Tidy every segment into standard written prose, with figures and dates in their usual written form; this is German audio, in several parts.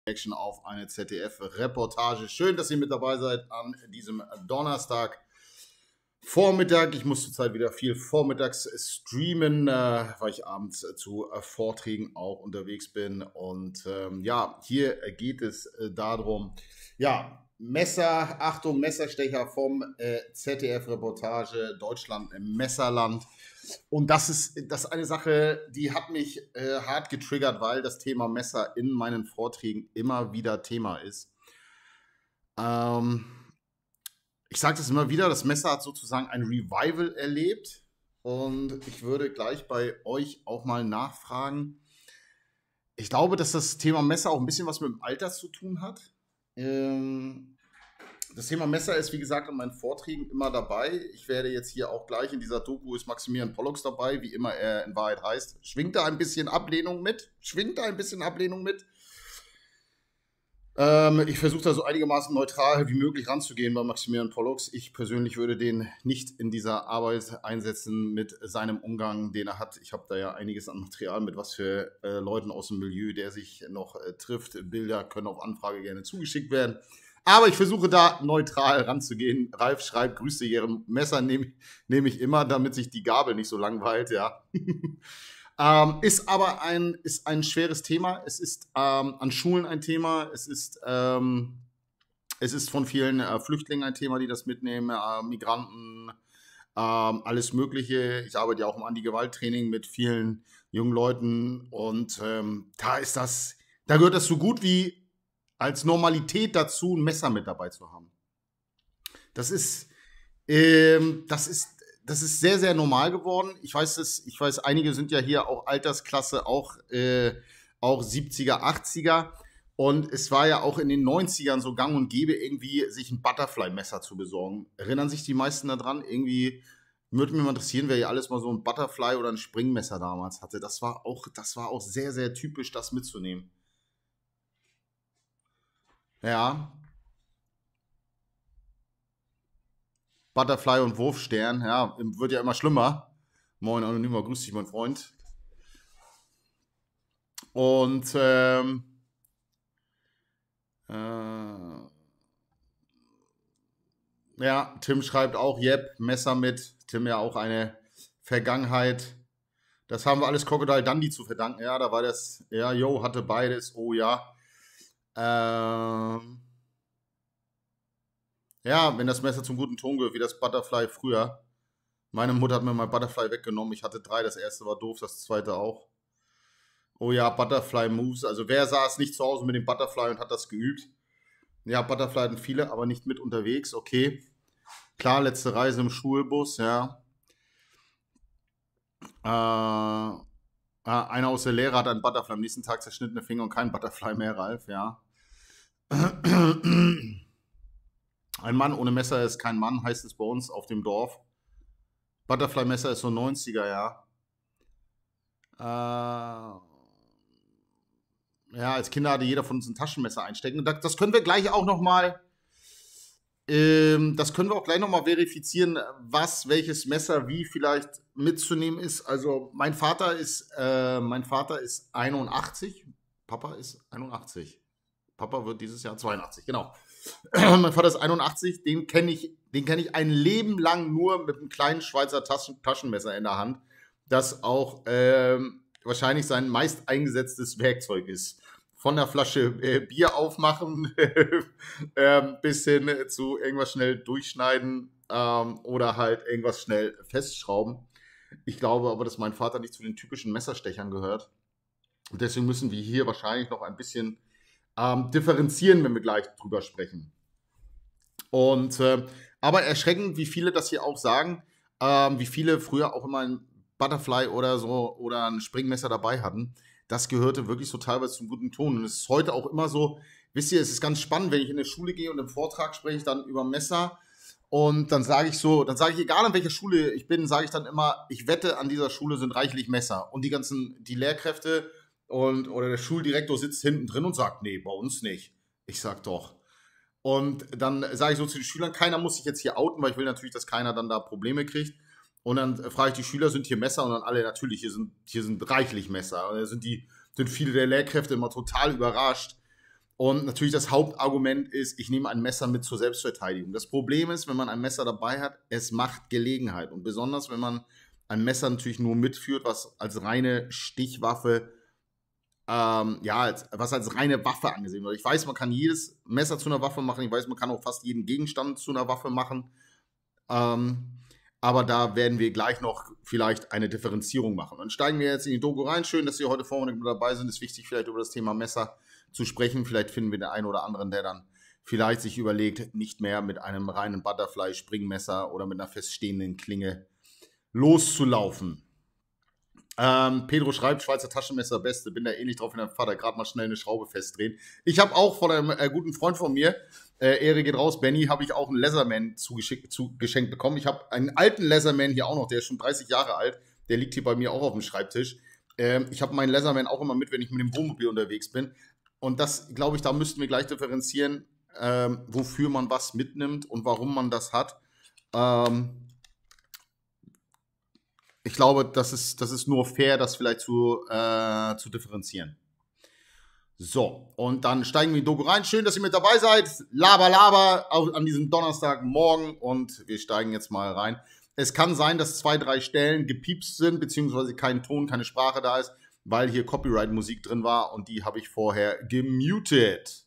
Action auf eine ZDF-Reportage. Schön, dass ihr mit dabei seid an diesem Donnerstag. Vormittag, ich muss zurzeit wieder viel vormittags streamen, weil ich abends zu Vorträgen auch unterwegs bin. Und ja, hier geht es darum, ja, Messer, Achtung, Messerstecher vom ZDF-Reportage Deutschland im Messerland. Und das ist eine Sache, die hat mich hart getriggert, weil das Thema Messer in meinen Vorträgen immer wieder Thema ist. Ich sage das immer wieder, das Messer hat sozusagen ein Revival erlebt. Und ich würde gleich bei euch auch mal nachfragen. Ich glaube, dass das Thema Messer auch ein bisschen was mit dem Alter zu tun hat. Das Thema Messer ist, wie gesagt, in meinen Vorträgen immer dabei. Ich werde jetzt hier auch gleich in dieser Doku ist Maximilian Pollux dabei, wie immer er in Wahrheit heißt. Schwingt da ein bisschen Ablehnung mit? Ich versuche da so einigermaßen neutral wie möglich ranzugehen bei Maximilian Pollux. Ich persönlich würde den nicht in dieser Arbeit einsetzen mit seinem Umgang, den er hat. Ich habe da ja einiges an Material mit was für Leuten aus dem Milieu, der sich noch trifft. Bilder können auf Anfrage gerne zugeschickt werden. Aber ich versuche da neutral ranzugehen. Ralf schreibt, Grüße, Ihren Messer nehme ich immer, damit sich die Gabel nicht so langweilt, ja. Ist aber ein schweres Thema. Es ist an Schulen ein Thema. Es ist von vielen Flüchtlingen ein Thema, die das mitnehmen, Migranten, alles Mögliche. Ich arbeite ja auch im Anti-Gewalt-Training mit vielen jungen Leuten und da gehört das so gut wie als Normalität dazu, ein Messer mit dabei zu haben. Das ist sehr, sehr normal geworden. Ich weiß, einige sind ja hier auch Altersklasse, auch 70er, 80er. Und es war ja auch in den 90ern so gang und gäbe, irgendwie sich ein Butterfly-Messer zu besorgen. Erinnern sich die meisten daran? Irgendwie würde mich mal interessieren, wer hier alles mal so ein Butterfly oder ein Springmesser damals hatte. Das war auch sehr, sehr typisch, das mitzunehmen. Ja. Butterfly und Wurfstern, ja, wird ja immer schlimmer. Moin Anonymer, grüß dich, mein Freund. Und ja, Tim schreibt auch, yep, Messer mit. Tim ja auch eine Vergangenheit. Das haben wir alles Crocodile Dundee zu verdanken. Ja, da war das, ja, yo, hatte beides, oh ja. Ja, wenn das Messer zum guten Ton gehört, wie das Butterfly früher. Meine Mutter hat mir mein Butterfly weggenommen. Ich hatte 3, das erste war doof, das zweite auch. Oh ja, Butterfly Moves. Also wer saß nicht zu Hause mit dem Butterfly und hat das geübt? Ja, Butterfly hatten viele, aber nicht mit unterwegs. Okay. Klar, letzte Reise im Schulbus, ja. Einer aus der Lehre hat einen Butterfly. Am nächsten Tag zerschnittene Finger und kein Butterfly mehr, Ralf, ja. Ein Mann ohne Messer ist kein Mann, heißt es bei uns auf dem Dorf. Butterfly-Messer ist so 90er, ja. Ja, als Kinder hatte jeder von uns ein Taschenmesser einstecken. Das können wir gleich auch nochmal verifizieren, welches Messer wie vielleicht mitzunehmen ist. Also mein Vater ist 81, Papa ist 81. Papa wird dieses Jahr 82, genau. Mein Vater ist 81, den kenne ich ein Leben lang nur mit einem kleinen Schweizer Taschenmesser in der Hand, das auch wahrscheinlich sein meist eingesetztes Werkzeug ist. Von der Flasche Bier aufmachen bis hin zu irgendwas schnell durchschneiden oder halt irgendwas schnell festschrauben. Ich glaube aber, dass mein Vater nicht zu den typischen Messerstechern gehört. Und deswegen müssen wir hier wahrscheinlich noch ein bisschen differenzieren, wenn wir gleich drüber sprechen. Und aber erschreckend, wie viele das hier auch sagen, wie viele früher auch immer ein Butterfly oder so oder ein Springmesser dabei hatten. Das gehörte wirklich so teilweise zum guten Ton. Und es ist heute auch immer so, wisst ihr, es ist ganz spannend, wenn ich in eine Schule gehe und im Vortrag spreche ich dann über Messer und dann sage ich, egal an welcher Schule ich bin, sage ich dann immer, ich wette, an dieser Schule sind reichlich Messer. Und die Lehrkräfte oder der Schuldirektor sitzt hinten drin und sagt, nee, bei uns nicht. Ich sag doch. Und dann sage ich so zu den Schülern, keiner muss sich jetzt hier outen, weil ich will natürlich, dass keiner dann da Probleme kriegt. Und dann frage ich die Schüler, sind hier Messer? Und dann alle, natürlich, hier sind reichlich Messer. Und da sind viele der Lehrkräfte immer total überrascht. Und natürlich das Hauptargument ist, ich nehme ein Messer mit zur Selbstverteidigung. Das Problem ist, wenn man ein Messer dabei hat, es macht Gelegenheit. Und besonders, wenn man ein Messer natürlich nur mitführt, was als reine Stichwaffe, was als reine Waffe angesehen wird. Ich weiß, man kann jedes Messer zu einer Waffe machen. Ich weiß, man kann auch fast jeden Gegenstand zu einer Waffe machen. Aber da werden wir gleich noch vielleicht eine Differenzierung machen. Dann steigen wir jetzt in die Doku rein. Schön, dass Sie heute Vormittag mit dabei sind. Es ist wichtig, vielleicht über das Thema Messer zu sprechen. Vielleicht finden wir den einen oder anderen, der dann vielleicht sich überlegt, nicht mehr mit einem reinen Butterfly-Springmesser oder mit einer feststehenden Klinge loszulaufen. Pedro schreibt, Schweizer Taschenmesser beste, bin da ähnlich drauf wie dein Vater, gerade mal schnell eine Schraube festdrehen. Ich habe auch von einem guten Freund von mir, Ehre geht raus, Benny, habe ich auch einen Leatherman geschenkt bekommen. Ich habe einen alten Leatherman hier auch noch, der ist schon 30 Jahre alt, der liegt hier bei mir auch auf dem Schreibtisch. Ich habe meinen Leatherman auch immer mit, wenn ich mit dem Wohnmobil unterwegs bin. Und das, glaube ich, da müssten wir gleich differenzieren, wofür man was mitnimmt und warum man das hat. Ich glaube, das ist nur fair, das vielleicht zu differenzieren. So, und dann steigen wir in die Doku rein. Schön, dass ihr mit dabei seid. Laber an diesem Donnerstagmorgen. Und wir steigen jetzt mal rein. Es kann sein, dass 2, 3 Stellen gepiepst sind, beziehungsweise kein Ton, keine Sprache da ist, weil hier Copyright-Musik drin war und die habe ich vorher gemutet.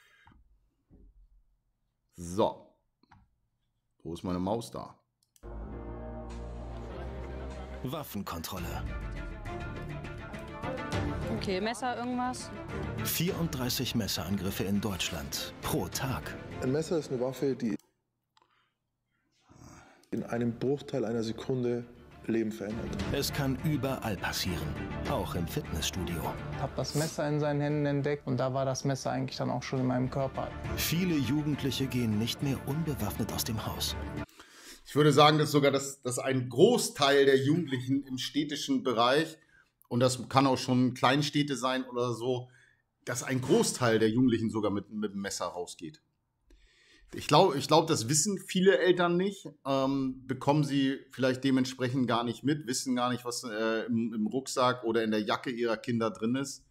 So. Wo ist meine Maus da? Waffenkontrolle. Okay, Messer, irgendwas? 34 Messerangriffe in Deutschland pro Tag. Ein Messer ist eine Waffe, die in einem Bruchteil einer Sekunde Leben verändert. Es kann überall passieren, auch im Fitnessstudio. Ich habe das Messer in seinen Händen entdeckt und da war das Messer eigentlich dann auch schon in meinem Körper. Viele Jugendliche gehen nicht mehr unbewaffnet aus dem Haus. Ich würde sagen, dass sogar dass ein Großteil der Jugendlichen im städtischen Bereich, und das kann auch schon Kleinstädte sein oder so, dass ein Großteil der Jugendlichen sogar mit dem Messer rausgeht. Ich glaube, das wissen viele Eltern nicht, bekommen sie vielleicht dementsprechend gar nicht mit, wissen gar nicht, was im Rucksack oder in der Jacke ihrer Kinder drin ist.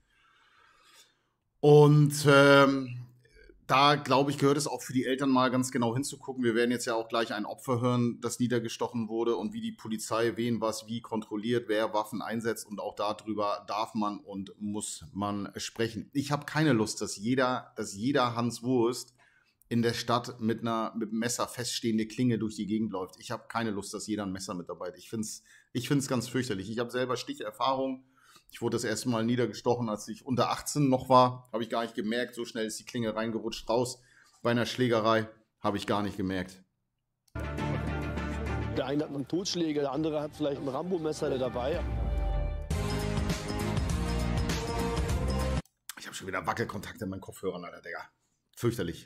Und da, glaube ich, gehört es auch für die Eltern mal ganz genau hinzugucken. Wir werden jetzt ja auch gleich ein Opfer hören, das niedergestochen wurde und wie die Polizei wen was wie kontrolliert, wer Waffen einsetzt. Und auch darüber darf man und muss man sprechen. Ich habe keine Lust, dass jeder Hans Wurst in der Stadt mit einem Messer feststehende Klinge durch die Gegend läuft. Ich habe keine Lust, dass jeder ein Messer mit dabei hat. Ich find's ganz fürchterlich. Ich habe selber Sticherfahrung. Ich wurde das erste Mal niedergestochen, als ich unter 18 noch war. Habe ich gar nicht gemerkt. So schnell ist die Klinge reingerutscht raus. Bei einer Schlägerei habe ich gar nicht gemerkt. Der eine hat einen Totschläger, der andere hat vielleicht ein Rambo-Messer dabei. Ich habe schon wieder Wackelkontakte in meinen Kopfhörern, Alter, Digga. Fürchterlich.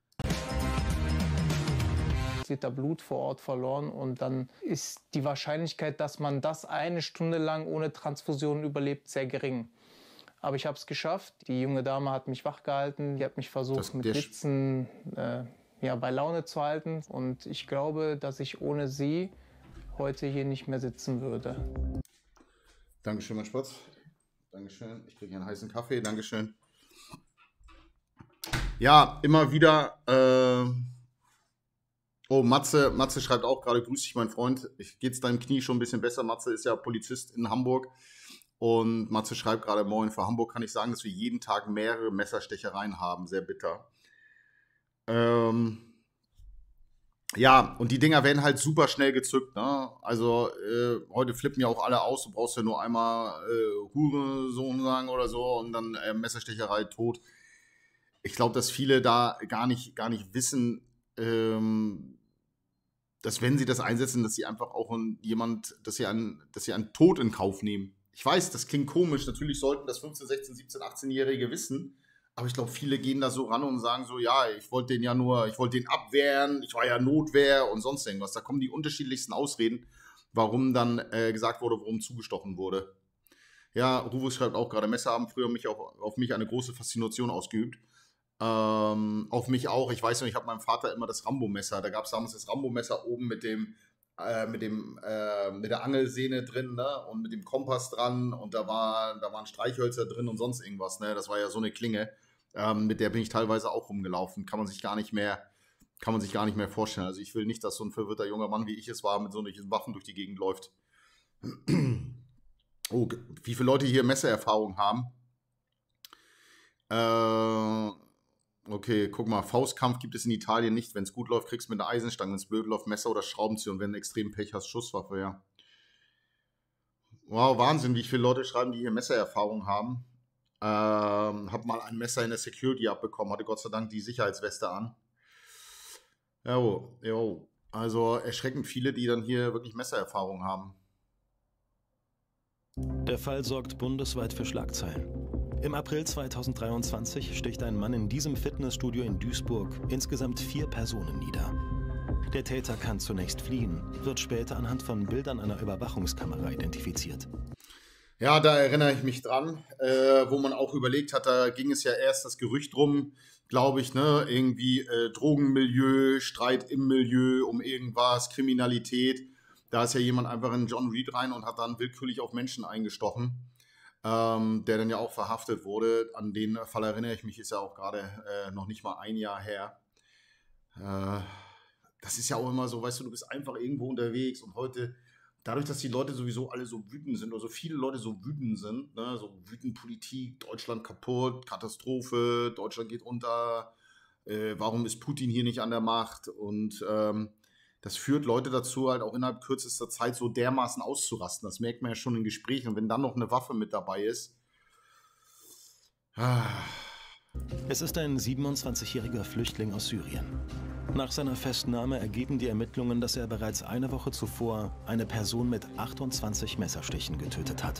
Liter Blut vor Ort verloren und dann ist die Wahrscheinlichkeit, dass man das eine Stunde lang ohne Transfusion überlebt, sehr gering. Aber ich habe es geschafft. Die junge Dame hat mich wach gehalten, die hat mich versucht mit Blitzen bei Laune zu halten und ich glaube, dass ich ohne sie heute hier nicht mehr sitzen würde. Dankeschön, mein Spatz. Dankeschön. Ich kriege einen heißen Kaffee. Dankeschön. Ja, immer wieder. Oh, Matze schreibt auch gerade, grüß dich, mein Freund. Geht's deinem Knie schon ein bisschen besser? Matze ist ja Polizist in Hamburg. Und Matze schreibt gerade, moin, für Hamburg kann ich sagen, dass wir jeden Tag mehrere Messerstechereien haben. Sehr bitter. Ja, und die Dinger werden halt super schnell gezückt. Ne? Also heute flippen ja auch alle aus. Du brauchst ja nur einmal Hurensohn sagen oder so und dann Messerstecherei tot. Ich glaube, dass viele da gar nicht wissen, dass wenn sie das einsetzen, dass sie einfach auch dass sie einen Tod in Kauf nehmen. Ich weiß, das klingt komisch. Natürlich sollten das 15, 16, 17, 18-Jährige wissen. Aber ich glaube, viele gehen da so ran und sagen so, ja, ich wollte den abwehren, ich war ja Notwehr und sonst irgendwas. Da kommen die unterschiedlichsten Ausreden, warum dann gesagt wurde, warum zugestochen wurde. Ja, Rufus schreibt auch gerade, Messer haben früher auf mich eine große Faszination ausgeübt. Auf mich auch. Ich weiß noch, ich habe meinem Vater immer das Rambo-Messer. Da gab es damals das Rambo-Messer oben mit der Angelsehne drin, ne? Und mit dem Kompass dran und da waren Streichhölzer drin und sonst irgendwas, ne? Das war ja so eine Klinge. Mit der bin ich teilweise auch rumgelaufen. Kann man sich gar nicht mehr vorstellen. Also ich will nicht, dass so ein verwirrter junger Mann, wie ich es war, mit solchen Waffen durch die Gegend läuft. Oh, wie viele Leute hier Messererfahrung haben. Okay, guck mal, Faustkampf gibt es in Italien nicht. Wenn es gut läuft, kriegst du mit einer Eisenstange, wenn es blöd läuft, Messer oder Schraubenzieher und wenn du extrem Pech hast, Schusswaffe, ja. Wow, Wahnsinn, wie viele Leute schreiben, die hier Messererfahrung haben. Hab mal ein Messer in der Security abbekommen, hatte Gott sei Dank die Sicherheitsweste an. Jo. Also erschreckend viele, die dann hier wirklich Messererfahrung haben. Der Fall sorgt bundesweit für Schlagzeilen. Im April 2023 sticht ein Mann in diesem Fitnessstudio in Duisburg insgesamt 4 Personen nieder. Der Täter kann zunächst fliehen, wird später anhand von Bildern einer Überwachungskamera identifiziert. Ja, da erinnere ich mich dran, wo man auch überlegt hat, da ging es ja erst das Gerücht rum, glaube ich, ne, irgendwie Drogenmilieu, Streit im Milieu um irgendwas, Kriminalität. Da ist ja jemand einfach in John Reed rein und hat dann willkürlich auf Menschen eingestochen, der dann ja auch verhaftet wurde. An den Fall erinnere ich mich, ist ja auch gerade noch nicht mal ein Jahr her. Das ist ja auch immer so, weißt du bist einfach irgendwo unterwegs und heute, dadurch, dass die Leute sowieso alle so wütend sind oder so viele Leute so wütend sind, ne, so wütend Politik, Deutschland kaputt, Katastrophe, Deutschland geht unter, warum ist Putin hier nicht an der Macht und das führt Leute dazu, halt auch innerhalb kürzester Zeit so dermaßen auszurasten. Das merkt man ja schon in Gesprächen. Und wenn dann noch eine Waffe mit dabei ist. Es ist ein 27-jähriger Flüchtling aus Syrien. Nach seiner Festnahme ergeben die Ermittlungen, dass er bereits eine Woche zuvor eine Person mit 28 Messerstichen getötet hat.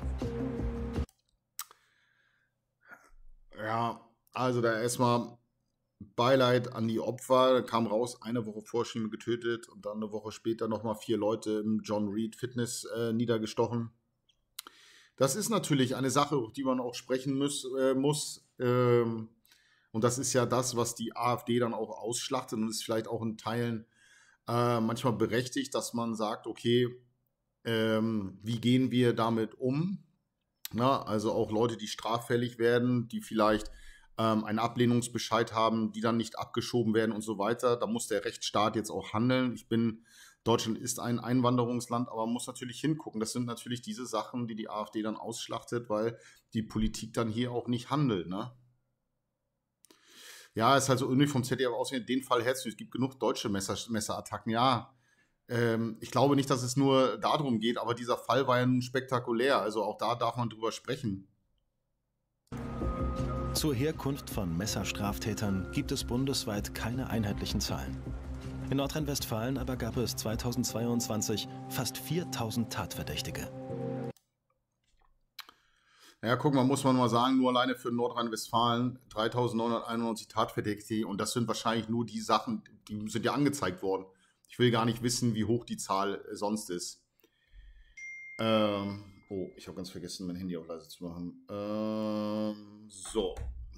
Ja, also da erstmal Beileid an die Opfer, da kam raus, eine Woche vor schon getötet und dann eine Woche später nochmal 4 Leute im John Reed Fitness niedergestochen. Das ist natürlich eine Sache, auf die man auch sprechen muss. Und das ist ja das, was die AfD dann auch ausschlachtet und ist vielleicht auch in Teilen manchmal berechtigt, dass man sagt, okay, wie gehen wir damit um? Na, also auch Leute, die straffällig werden, die vielleicht einen Ablehnungsbescheid haben, die dann nicht abgeschoben werden und so weiter. Da muss der Rechtsstaat jetzt auch handeln. Deutschland ist ein Einwanderungsland, aber man muss natürlich hingucken. Das sind natürlich diese Sachen, die AfD dann ausschlachtet, weil die Politik dann hier auch nicht handelt, ne? Ja, ist halt so irgendwie vom ZDF ausgehend, den Fall hältst du. Es gibt genug deutsche Messerattacken, ja. Ich glaube nicht, dass es nur darum geht, aber dieser Fall war ja nun spektakulär. Also auch da darf man drüber sprechen. Zur Herkunft von Messerstraftätern gibt es bundesweit keine einheitlichen Zahlen. In Nordrhein-Westfalen aber gab es 2022 fast 4000 Tatverdächtige. Ja, guck mal, muss man mal sagen, nur alleine für Nordrhein-Westfalen 3.991 Tatverdächtige und das sind wahrscheinlich nur die Sachen, die sind ja angezeigt worden. Ich will gar nicht wissen, wie hoch die Zahl sonst ist. Oh, ich habe ganz vergessen, mein Handy auf leise zu machen. So.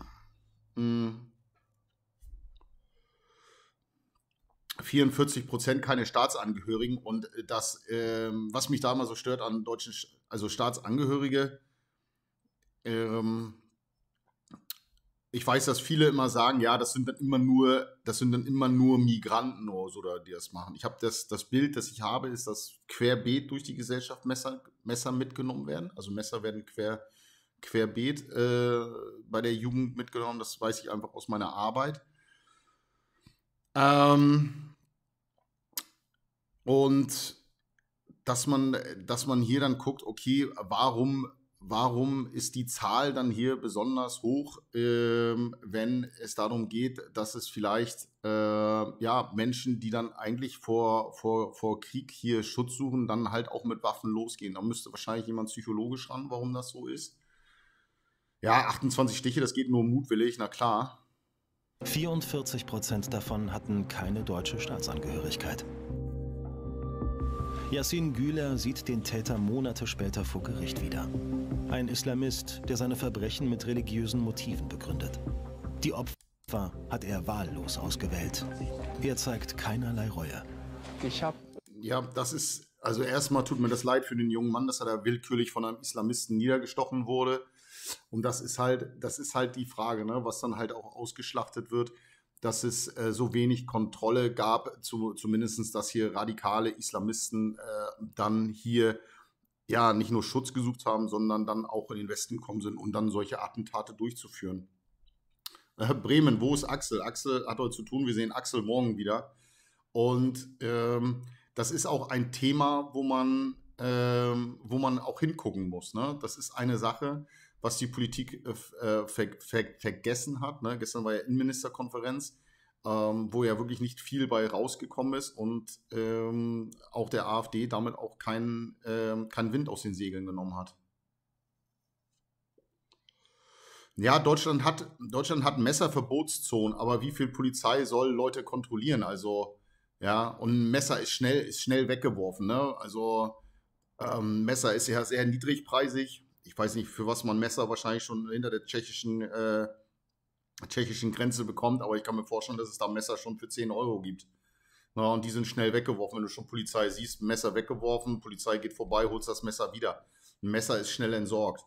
44% keine Staatsangehörigen und das, was mich da immer so stört an deutschen, also Staatsangehörige, ich weiß, dass viele immer sagen, ja, das sind dann immer nur Migranten oder so, die das machen. Ich habe das Bild, das ich habe, ist, dass querbeet durch die Gesellschaft Messer mitgenommen werden. Also Messer werden querbeet bei der Jugend mitgenommen. Das weiß ich einfach aus meiner Arbeit. Und dass man hier dann guckt, okay, warum ist die Zahl dann hier besonders hoch, wenn es darum geht, dass es vielleicht Menschen, die dann eigentlich vor Krieg hier Schutz suchen, dann halt auch mit Waffen losgehen. Da müsste wahrscheinlich jemand psychologisch ran, warum das so ist. Ja, 28 Stiche, das geht nur mutwillig, na klar. 44% davon hatten keine deutsche Staatsangehörigkeit. Yassin Güler sieht den Täter Monate später vor Gericht wieder. Ein Islamist, der seine Verbrechen mit religiösen Motiven begründet. Die Opfer hat er wahllos ausgewählt. Er zeigt keinerlei Reue. Ja, das ist, also erstmal tut mir das leid für den jungen Mann, dass er da willkürlich von einem Islamisten niedergestochen wurde. Und das ist halt die Frage, ne, was dann halt auch ausgeschlachtet wird, dass es so wenig Kontrolle gab, zumindest, dass hier radikale Islamisten dann hier ja nicht nur Schutz gesucht haben, sondern dann auch in den Westen gekommen sind, um dann solche Attentate durchzuführen. Bremen, wo ist Axel? Axel hat heute zu tun, wir sehen Axel morgen wieder. Und das ist auch ein Thema, wo man auch hingucken muss. Ne? Das ist eine Sache, was die Politik vergessen hat. Ne? Gestern war ja Innenministerkonferenz, wo ja wirklich nicht viel bei rausgekommen ist und auch der AfD damit auch keinen Wind aus den Segeln genommen hat. Ja, Deutschland hat Messerverbotszonen, aber wie viel Polizei soll Leute kontrollieren? Also, ja, und ein Messer ist schnell weggeworfen, ne? Also, Messer ist ja sehr niedrigpreisig. Ich weiß nicht, für was man Messer wahrscheinlich schon hinter der tschechischen Grenze bekommt, aber ich kann mir vorstellen, dass es da Messer schon für 10 Euro gibt. Na, und die sind schnell weggeworfen. Wenn du schon Polizei siehst, Messer weggeworfen, Polizei geht vorbei, holst das Messer wieder. Ein Messer ist schnell entsorgt.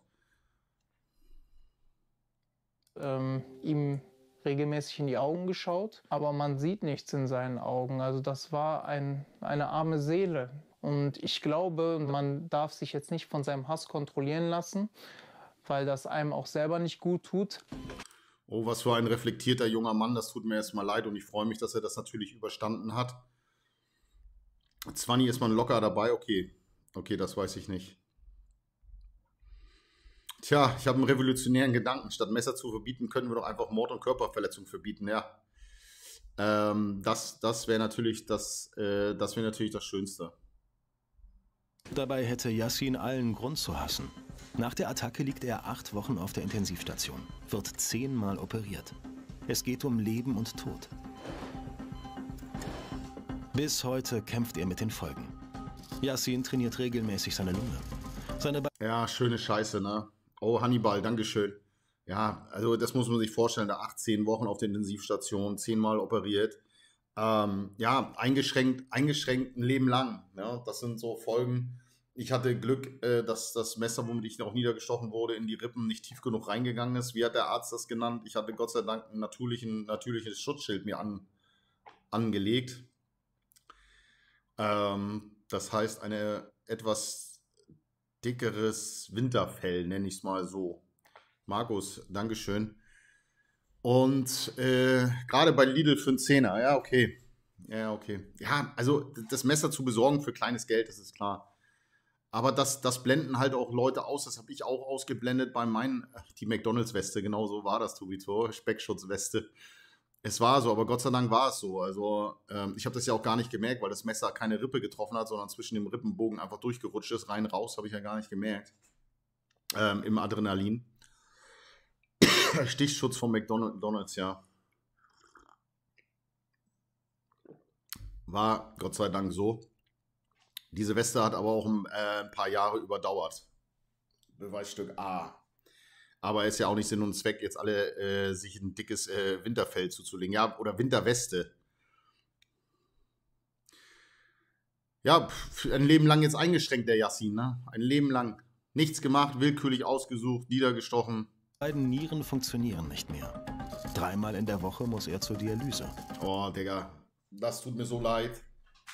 Ihm regelmäßig in die Augen geschaut, aber man sieht nichts in seinen Augen. Also das war eine arme Seele. Und ich glaube, man darf sich jetzt nicht von seinem Hass kontrollieren lassen, weil das einem auch selber nicht gut tut. Oh, was für ein reflektierter junger Mann, das tut mir erstmal leid und ich freue mich, dass er das natürlich überstanden hat. 20 ist man locker dabei, okay, das weiß ich nicht. Tja, ich habe einen revolutionären Gedanken. Statt Messer zu verbieten, können wir doch einfach Mord und Körperverletzung verbieten, ja. Das wäre natürlich das Schönste. Dabei hätte Yassin allen Grund zu hassen. Nach der Attacke liegt er 8 Wochen auf der Intensivstation, wird 10-mal operiert. Es geht um Leben und Tod. Bis heute kämpft er mit den Folgen. Yassin trainiert regelmäßig seine Lunge. Ja, schöne Scheiße, ne? Oh, Hannibal, Dankeschön. Ja, also das muss man sich vorstellen, da 18 Wochen auf der Intensivstation, 10-mal operiert. Ja, eingeschränkt ein Leben lang. Ne? Das sind so Folgen. Ich hatte Glück, dass das Messer, womit ich auch niedergestochen wurde, in die Rippen nicht tief genug reingegangen ist. Wie hat der Arzt das genannt? Ich hatte Gott sei Dank ein natürliches Schutzschild mir angelegt. Das heißt, ein etwas dickeres Winterfell, nenne ich es mal so. Markus, Dankeschön. Und gerade bei Lidl für einen Zehner, ja, okay. Ja, also das Messer zu besorgen für kleines Geld, das ist klar. Aber das blenden halt auch Leute aus, das habe ich auch ausgeblendet bei die McDonalds-Weste, genau so war das, Tobito, Speckschutzweste. Es war so, aber Gott sei Dank war es so. Also ich habe das ja auch gar nicht gemerkt, weil das Messer keine Rippe getroffen hat, sondern zwischen dem Rippenbogen einfach durchgerutscht ist. Rein, raus habe ich ja gar nicht gemerkt. Im Adrenalin. Stichschutz von McDonalds, ja. War Gott sei Dank so. Diese Weste hat aber auch ein paar Jahre überdauert. Beweisstück A. Aber ist ja auch nicht Sinn und Zweck, jetzt alle sich ein dickes Winterfell zuzulegen. Ja, oder Winterweste. Ja, ein Leben lang jetzt eingeschränkt, der Yassin, ne? Ein Leben lang. Nichts gemacht, willkürlich ausgesucht, niedergestochen. Beiden Nieren funktionieren nicht mehr. 3-mal in der Woche muss er zur Dialyse. Oh, Digga, das tut mir so leid.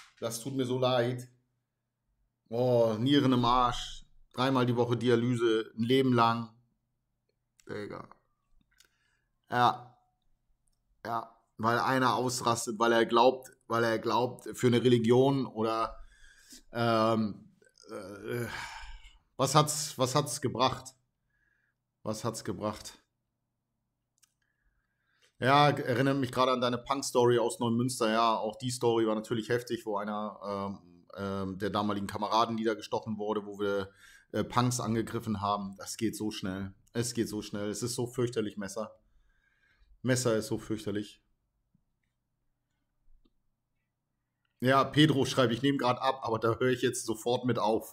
Oh, Nieren im Arsch. 3-mal die Woche Dialyse, ein Leben lang. Digga. Ja, weil einer ausrastet, weil er glaubt, für eine Religion oder was hat's gebracht? Ja, erinnert mich gerade an deine Punk-Story aus Neumünster. Ja, auch die Story war natürlich heftig, wo einer der damaligen Kameraden niedergestochen wurde, wo wir Punks angegriffen haben. Das geht so schnell. Es ist so fürchterlich, Messer. Messer ist so fürchterlich. Ja, Pedro schreibt, ich nehme gerade ab, aber da höre ich jetzt sofort mit auf.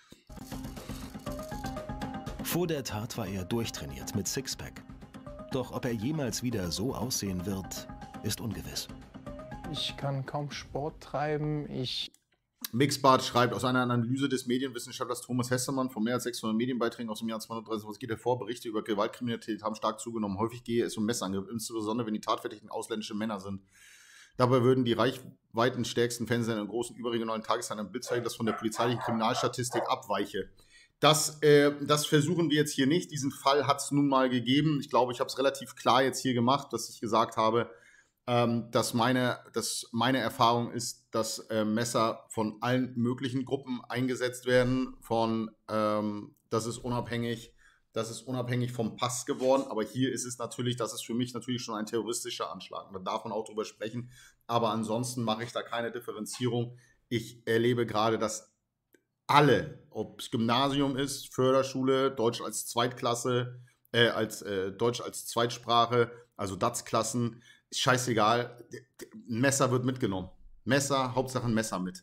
Vor der Tat war er durchtrainiert mit Sixpack. Doch ob er jemals wieder so aussehen wird, ist ungewiss. Ich kann kaum Sport treiben. Mixbart schreibt, aus einer Analyse des Medienwissenschaftlers Thomas Hessemann von mehr als 600 Medienbeiträgen aus dem Jahr 2030 geht hervor, Berichte über Gewaltkriminalität haben stark zugenommen. Häufig gehe es um Messerangriffe, insbesondere wenn die Tatverdächtigen ausländische Männer sind. Dabei würden die reichweitenstärksten Fernsehsender in großen überregionalen Tageszeitungen Bild zeigen, das von der polizeilichen Kriminalstatistik abweiche. Das versuchen wir jetzt hier nicht. Diesen Fall hat es nun mal gegeben. Ich glaube, ich habe es relativ klar jetzt hier gemacht, dass ich gesagt habe, dass meine Erfahrung ist, dass Messer von allen möglichen Gruppen eingesetzt werden. Das ist unabhängig vom Pass geworden. Aber hier ist es natürlich, das ist für mich natürlich schon ein terroristischer Anschlag. Da darf man auch drüber sprechen. Aber ansonsten mache ich da keine Differenzierung. Ich erlebe gerade, dass alle, ob es Gymnasium ist, Förderschule, Deutsch als Zweitklasse, Deutsch als Zweitsprache, also DATS-Klassen, ist scheißegal, ein Messer wird mitgenommen. Messer, Hauptsache ein Messer mit.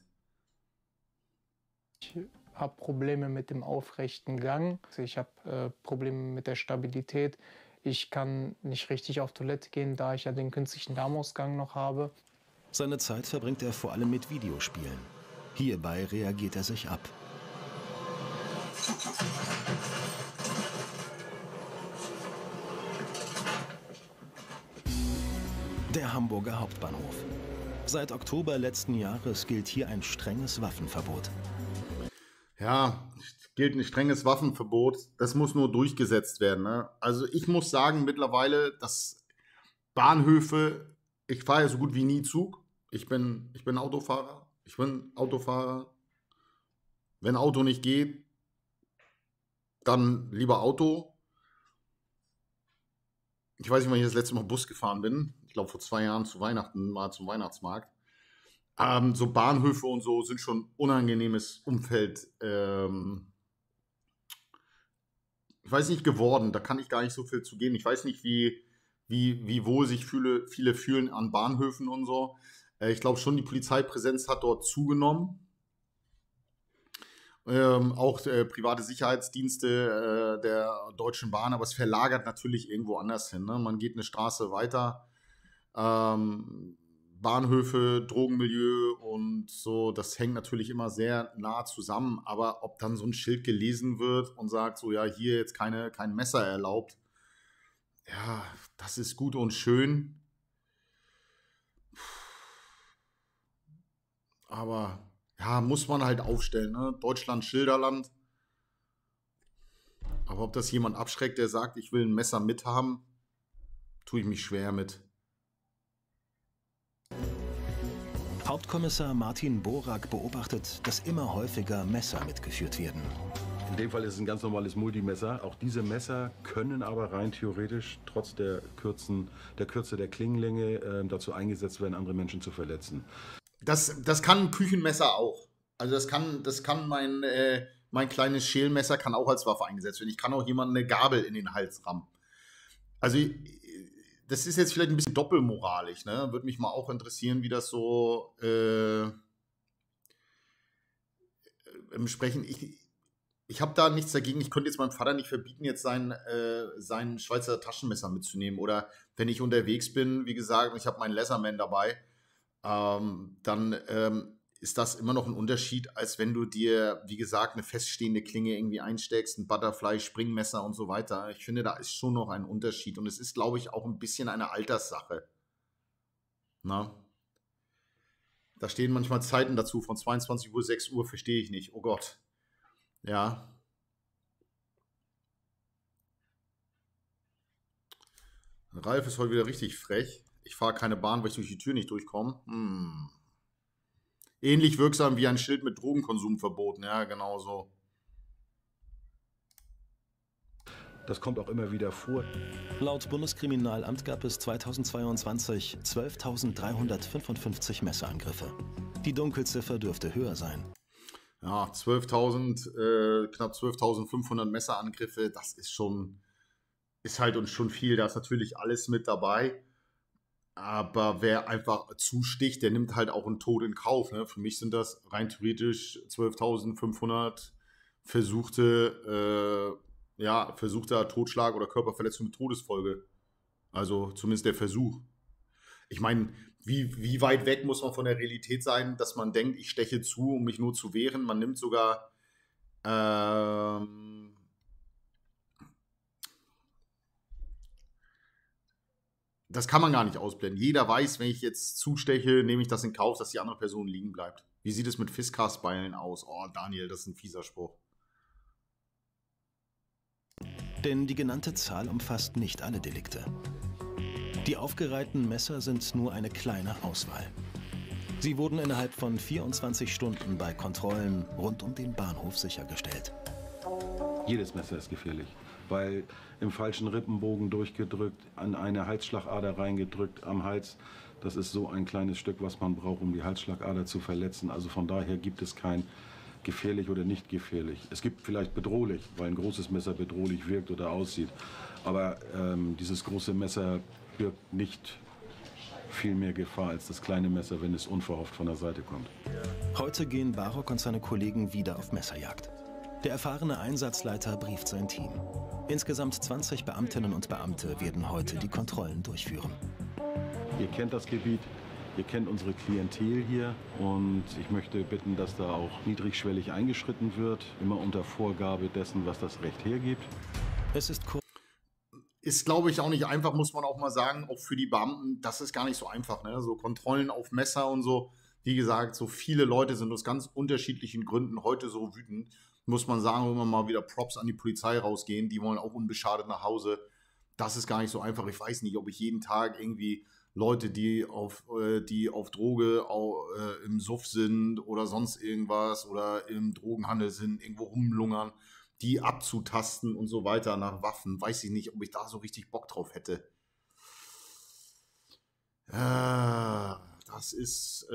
Ich habe Probleme mit dem aufrechten Gang. Ich habe Probleme mit der Stabilität. Ich kann nicht richtig auf Toilette gehen, da ich ja den künstlichen Darmausgang noch habe. Seine Zeit verbringt er vor allem mit Videospielen. Hierbei reagiert er sich ab. Der Hamburger Hauptbahnhof. Seit Oktober letzten Jahres gilt hier ein strenges Waffenverbot. Ja, gilt ein strenges Waffenverbot. Das muss nur durchgesetzt werden. Ne? Also ich muss sagen mittlerweile, dass Bahnhöfe, ich fahre ja so gut wie nie Zug. Ich bin Autofahrer. Wenn Auto nicht geht, dann lieber Auto. Ich weiß nicht, wann ich das letzte Mal Bus gefahren bin. Ich glaube, vor 2 Jahren zu Weihnachten, mal zum Weihnachtsmarkt. So Bahnhöfe und so sind schon unangenehmes Umfeld. Ich weiß nicht, geworden. Da kann ich gar nicht so viel zu gehen. Ich weiß nicht, wie wohl sich viele fühlen an Bahnhöfen und so. Ich glaube schon, die Polizeipräsenz hat dort zugenommen. Auch private Sicherheitsdienste der Deutschen Bahn, aber es verlagert natürlich irgendwo anders hin. Ne? Man geht eine Straße weiter, Bahnhöfe, Drogenmilieu und so, das hängt natürlich immer sehr nah zusammen, aber ob dann so ein Schild gelesen wird und sagt, so ja, hier jetzt kein Messer erlaubt, ja, das ist gut und schön, aber ja, muss man halt aufstellen, ne? Deutschland, Schilderland. Aber ob das jemand abschreckt, der sagt, ich will ein Messer mithaben, tue ich mich schwer mit. Hauptkommissar Martin Borak beobachtet, dass immer häufiger Messer mitgeführt werden. In dem Fall ist es ein ganz normales Multimesser. Auch diese Messer können aber rein theoretisch trotz der Kürze der Klingenlänge dazu eingesetzt werden, andere Menschen zu verletzen. Das kann ein Küchenmesser auch. Also das kann mein kleines Schälmesser kann auch als Waffe eingesetzt werden. Ich kann auch jemandem eine Gabel in den Hals rammen. Also das ist jetzt vielleicht ein bisschen doppelmoralisch, ne? Würde mich mal auch interessieren, wie das so sprechen. Ich habe da nichts dagegen. Ich könnte jetzt meinem Vater nicht verbieten, jetzt sein Schweizer Taschenmesser mitzunehmen. Oder wenn ich unterwegs bin, wie gesagt, und ich habe meinen Leatherman dabei, dann ist das immer noch ein Unterschied, als wenn du dir, wie gesagt, eine feststehende Klinge irgendwie einsteckst, ein Butterfly, Springmesser und so weiter. Ich finde, da ist schon noch ein Unterschied. Und es ist, glaube ich, auch ein bisschen eine Alterssache. Na? Da stehen manchmal Zeiten dazu, von 22 Uhr, 6 Uhr, verstehe ich nicht. Oh Gott. Ja. Ralf ist heute wieder richtig frech. Ich fahre keine Bahn, weil ich durch die Tür nicht durchkomme. Ähnlich wirksam wie ein Schild mit Drogenkonsum verboten. Ja, genau so. Das kommt auch immer wieder vor. Laut Bundeskriminalamt gab es 2022 12.355 Messerangriffe. Die Dunkelziffer dürfte höher sein. Ja, knapp 12.500 Messerangriffe, das ist halt uns schon viel. Da ist natürlich alles mit dabei. Aber wer einfach zusticht, der nimmt halt auch einen Tod in Kauf. Ne? Für mich sind das rein theoretisch 12.500 versuchter Totschlag oder Körperverletzung mit Todesfolge. Also zumindest der Versuch. Ich meine, wie weit weg muss man von der Realität sein, dass man denkt, ich steche zu, um mich nur zu wehren. Man nimmt sogar das kann man gar nicht ausblenden. Jeder weiß, wenn ich jetzt zusteche, nehme ich das in Kauf, dass die andere Person liegen bleibt. Wie sieht es mit Fiskars-Beilen aus? Oh, Daniel, das ist ein fieser Spruch. Denn die genannte Zahl umfasst nicht alle Delikte. Die aufgereihten Messer sind nur eine kleine Auswahl. Sie wurden innerhalb von 24 Stunden bei Kontrollen rund um den Bahnhof sichergestellt. Jedes Messer ist gefährlich, weil im falschen Rippenbogen durchgedrückt, an eine Halsschlagader reingedrückt am Hals. Das ist so ein kleines Stück, was man braucht, um die Halsschlagader zu verletzen. Also von daher gibt es kein gefährlich oder nicht gefährlich. Es gibt vielleicht bedrohlich, weil ein großes Messer bedrohlich wirkt oder aussieht. Aber dieses große Messer birgt nicht viel mehr Gefahr als das kleine Messer, wenn es unverhofft von der Seite kommt. Heute gehen Barock und seine Kollegen wieder auf Messerjagd. Der erfahrene Einsatzleiter brieft sein Team. Insgesamt 20 Beamtinnen und Beamte werden heute die Kontrollen durchführen. Ihr kennt das Gebiet, ihr kennt unsere Klientel hier und ich möchte bitten, dass da auch niedrigschwellig eingeschritten wird, immer unter Vorgabe dessen, was das Recht hergibt. Es ist kurz. Ist, glaube ich, auch nicht einfach, muss man auch mal sagen, auch für die Beamten, das ist gar nicht so einfach, ne? So Kontrollen auf Messer und so. Wie gesagt, so viele Leute sind aus ganz unterschiedlichen Gründen heute so wütend. Muss man sagen, wenn wir mal wieder Props an die Polizei rausgehen, die wollen auch unbeschadet nach Hause. Das ist gar nicht so einfach. Ich weiß nicht, ob ich jeden Tag irgendwie Leute, die auf Droge im Suff sind oder sonst irgendwas oder im Drogenhandel sind, irgendwo rumlungern, die abzutasten und so weiter nach Waffen. Weiß ich nicht, ob ich da so richtig Bock drauf hätte. Das ist...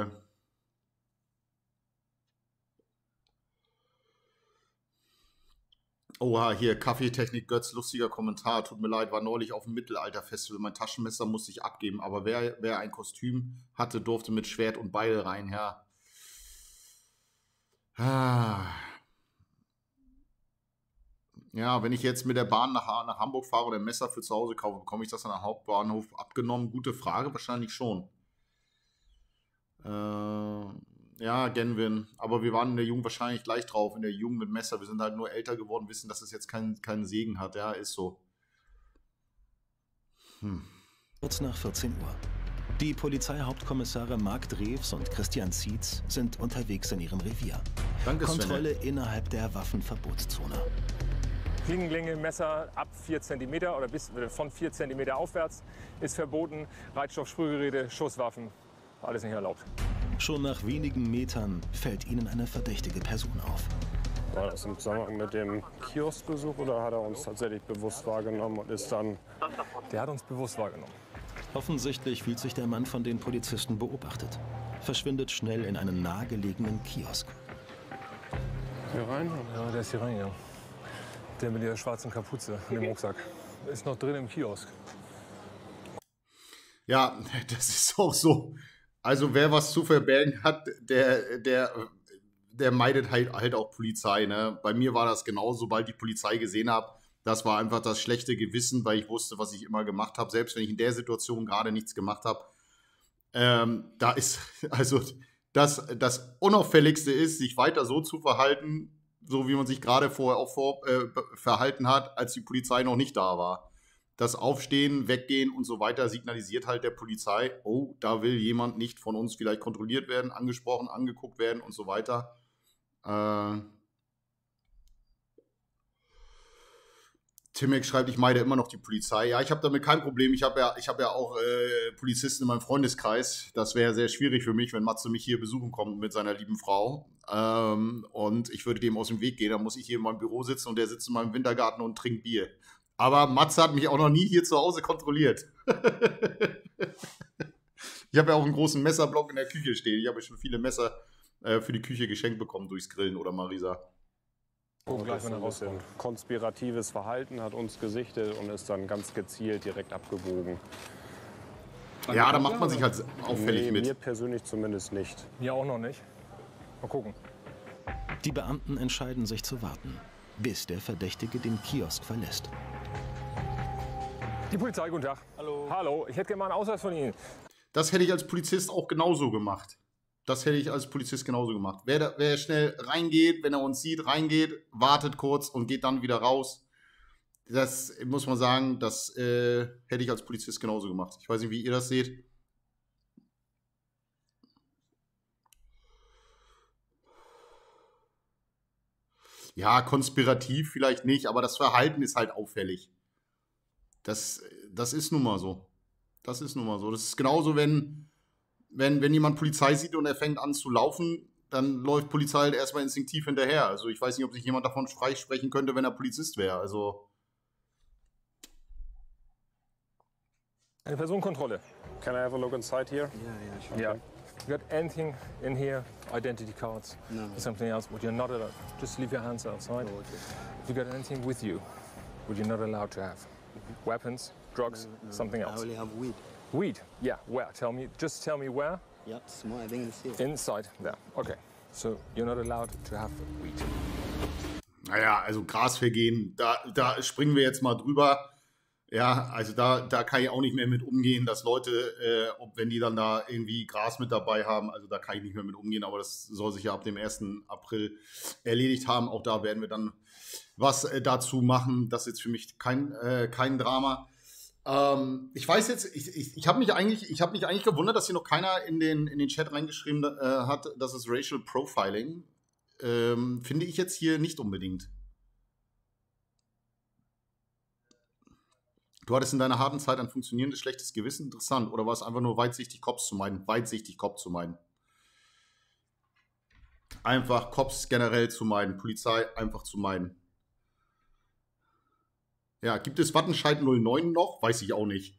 Oha, hier, Kaffeetechnik Götz, lustiger Kommentar. Tut mir leid, war neulich auf dem Mittelalterfestival. Mein Taschenmesser musste ich abgeben, aber wer ein Kostüm hatte, durfte mit Schwert und Beil rein, ja. Ja, wenn ich jetzt mit der Bahn nach Hamburg fahre oder ein Messer für zu Hause kaufe, bekomme ich das an der Hauptbahnhof abgenommen? Gute Frage, wahrscheinlich schon. Ja, Genwin. Aber wir waren in der Jugend wahrscheinlich gleich drauf. In der Jugend mit Messer. Wir sind halt nur älter geworden, wissen, dass es jetzt keinen Segen hat. Ja, ist so. Kurz nach 14 Uhr. Die Polizeihauptkommissare Marc Drews und Christian Zietz sind unterwegs in ihrem Revier. Danke, Kontrolle innerhalb der Waffenverbotszone. Klingenlänge Messer ab 4 cm oder bis von 4 cm aufwärts ist verboten. Reizstoffsprühgeräte, Schusswaffen, alles nicht erlaubt. Schon nach wenigen Metern fällt ihnen eine verdächtige Person auf. War das im Zusammenhang mit dem Kioskbesuch oder hat er uns tatsächlich bewusst wahrgenommen und ist dann... Der hat uns bewusst wahrgenommen. Offensichtlich fühlt sich der Mann von den Polizisten beobachtet. Verschwindet schnell in einen nahegelegenen Kiosk. Hier rein? Ja, der ist hier reingegangen. Der mit der schwarzen Kapuze in dem Rucksack. Ist noch drin im Kiosk. Ja, das ist auch so. Also wer was zu verbergen hat, der meidet halt auch Polizei. Ne? Bei mir war das genauso, sobald ich Polizei gesehen habe. Das war einfach das schlechte Gewissen, weil ich wusste, was ich immer gemacht habe. Selbst wenn ich in der Situation gerade nichts gemacht habe. Da ist, also das Unauffälligste ist, sich weiter so zu verhalten, so wie man sich gerade vorher auch verhalten hat, als die Polizei noch nicht da war. Das Aufstehen, Weggehen und so weiter signalisiert halt der Polizei, oh, da will jemand nicht von uns vielleicht kontrolliert werden, angesprochen, angeguckt werden und so weiter. Timek schreibt, ich meide immer noch die Polizei. Ja, ich habe damit kein Problem. Ich hab ja auch Polizisten in meinem Freundeskreis. Das wäre sehr schwierig für mich, wenn Matze mich hier besuchen kommt mit seiner lieben Frau. Und ich würde dem aus dem Weg gehen. Dann muss ich hier in meinem Büro sitzen und der sitzt in meinem Wintergarten und trinkt Bier. Aber Matze hat mich auch noch nie hier zu Hause kontrolliert. Ich habe ja auch einen großen Messerblock in der Küche stehen. Ich habe schon viele Messer für die Küche geschenkt bekommen durchs Grillen oder Marisa. Oh, gleich mal ein bisschen konspiratives Verhalten, hat uns gesichtet und ist dann ganz gezielt direkt abgebogen. Ja, da macht man sich halt auffällig mit. Mir persönlich zumindest nicht. Mir auch noch nicht. Mal gucken. Die Beamten entscheiden sich zu warten, bis der Verdächtige den Kiosk verlässt. Die Polizei, guten Tag. Hallo. Hallo, ich hätte gerne mal einen Ausweis von Ihnen. Das hätte ich als Polizist auch genauso gemacht. Wer schnell reingeht, wenn er uns sieht, reingeht, wartet kurz und geht dann wieder raus. Das muss man sagen, das hätte ich als Polizist genauso gemacht. Ich weiß nicht, wie ihr das seht. Ja, konspirativ vielleicht nicht, aber das Verhalten ist halt auffällig. Das ist nun mal so. Das ist genauso, wenn jemand Polizei sieht und er fängt an zu laufen, dann läuft Polizei halt erstmal instinktiv hinterher. Also ich weiß nicht, ob sich jemand davon freisprechen könnte, wenn er Polizist wäre. Also Eine Personenkontrolle. Can I have a look inside here? Yeah. You got anything in here? Identity cards? No. Or something else? Would you're not allowed? Just leave your hands outside. Oh, okay. If you got anything with you, would you not allowed to have? Weapons, drugs, No, something I else? only have weed. Weed? Yeah. Where? Just tell me where. Yeah, small. I think it's here. Inside there. Okay. So you're not allowed to have weed. naja, also Grasvergehen, da springen wir jetzt mal drüber. Ja, also da kann ich auch nicht mehr mit umgehen, dass Leute, wenn die dann da irgendwie Gras mit dabei haben, also da kann ich nicht mehr mit umgehen, aber das soll sich ja ab dem 1. April erledigt haben. Auch da werden wir dann was dazu machen. Das ist jetzt für mich kein Drama. Ich weiß jetzt, ich habe mich eigentlich gewundert, dass hier noch keiner in den Chat reingeschrieben hat, das ist Racial Profiling. Finde ich jetzt hier nicht unbedingt. Du hattest in deiner harten Zeit ein funktionierendes schlechtes Gewissen? Interessant. Oder war es einfach nur weitsichtig, Cops zu meiden? Weitsichtig, Cops zu meiden. Einfach Cops generell zu meiden. Polizei einfach zu meiden. Ja, gibt es Wattenscheid 09 noch? Weiß ich auch nicht.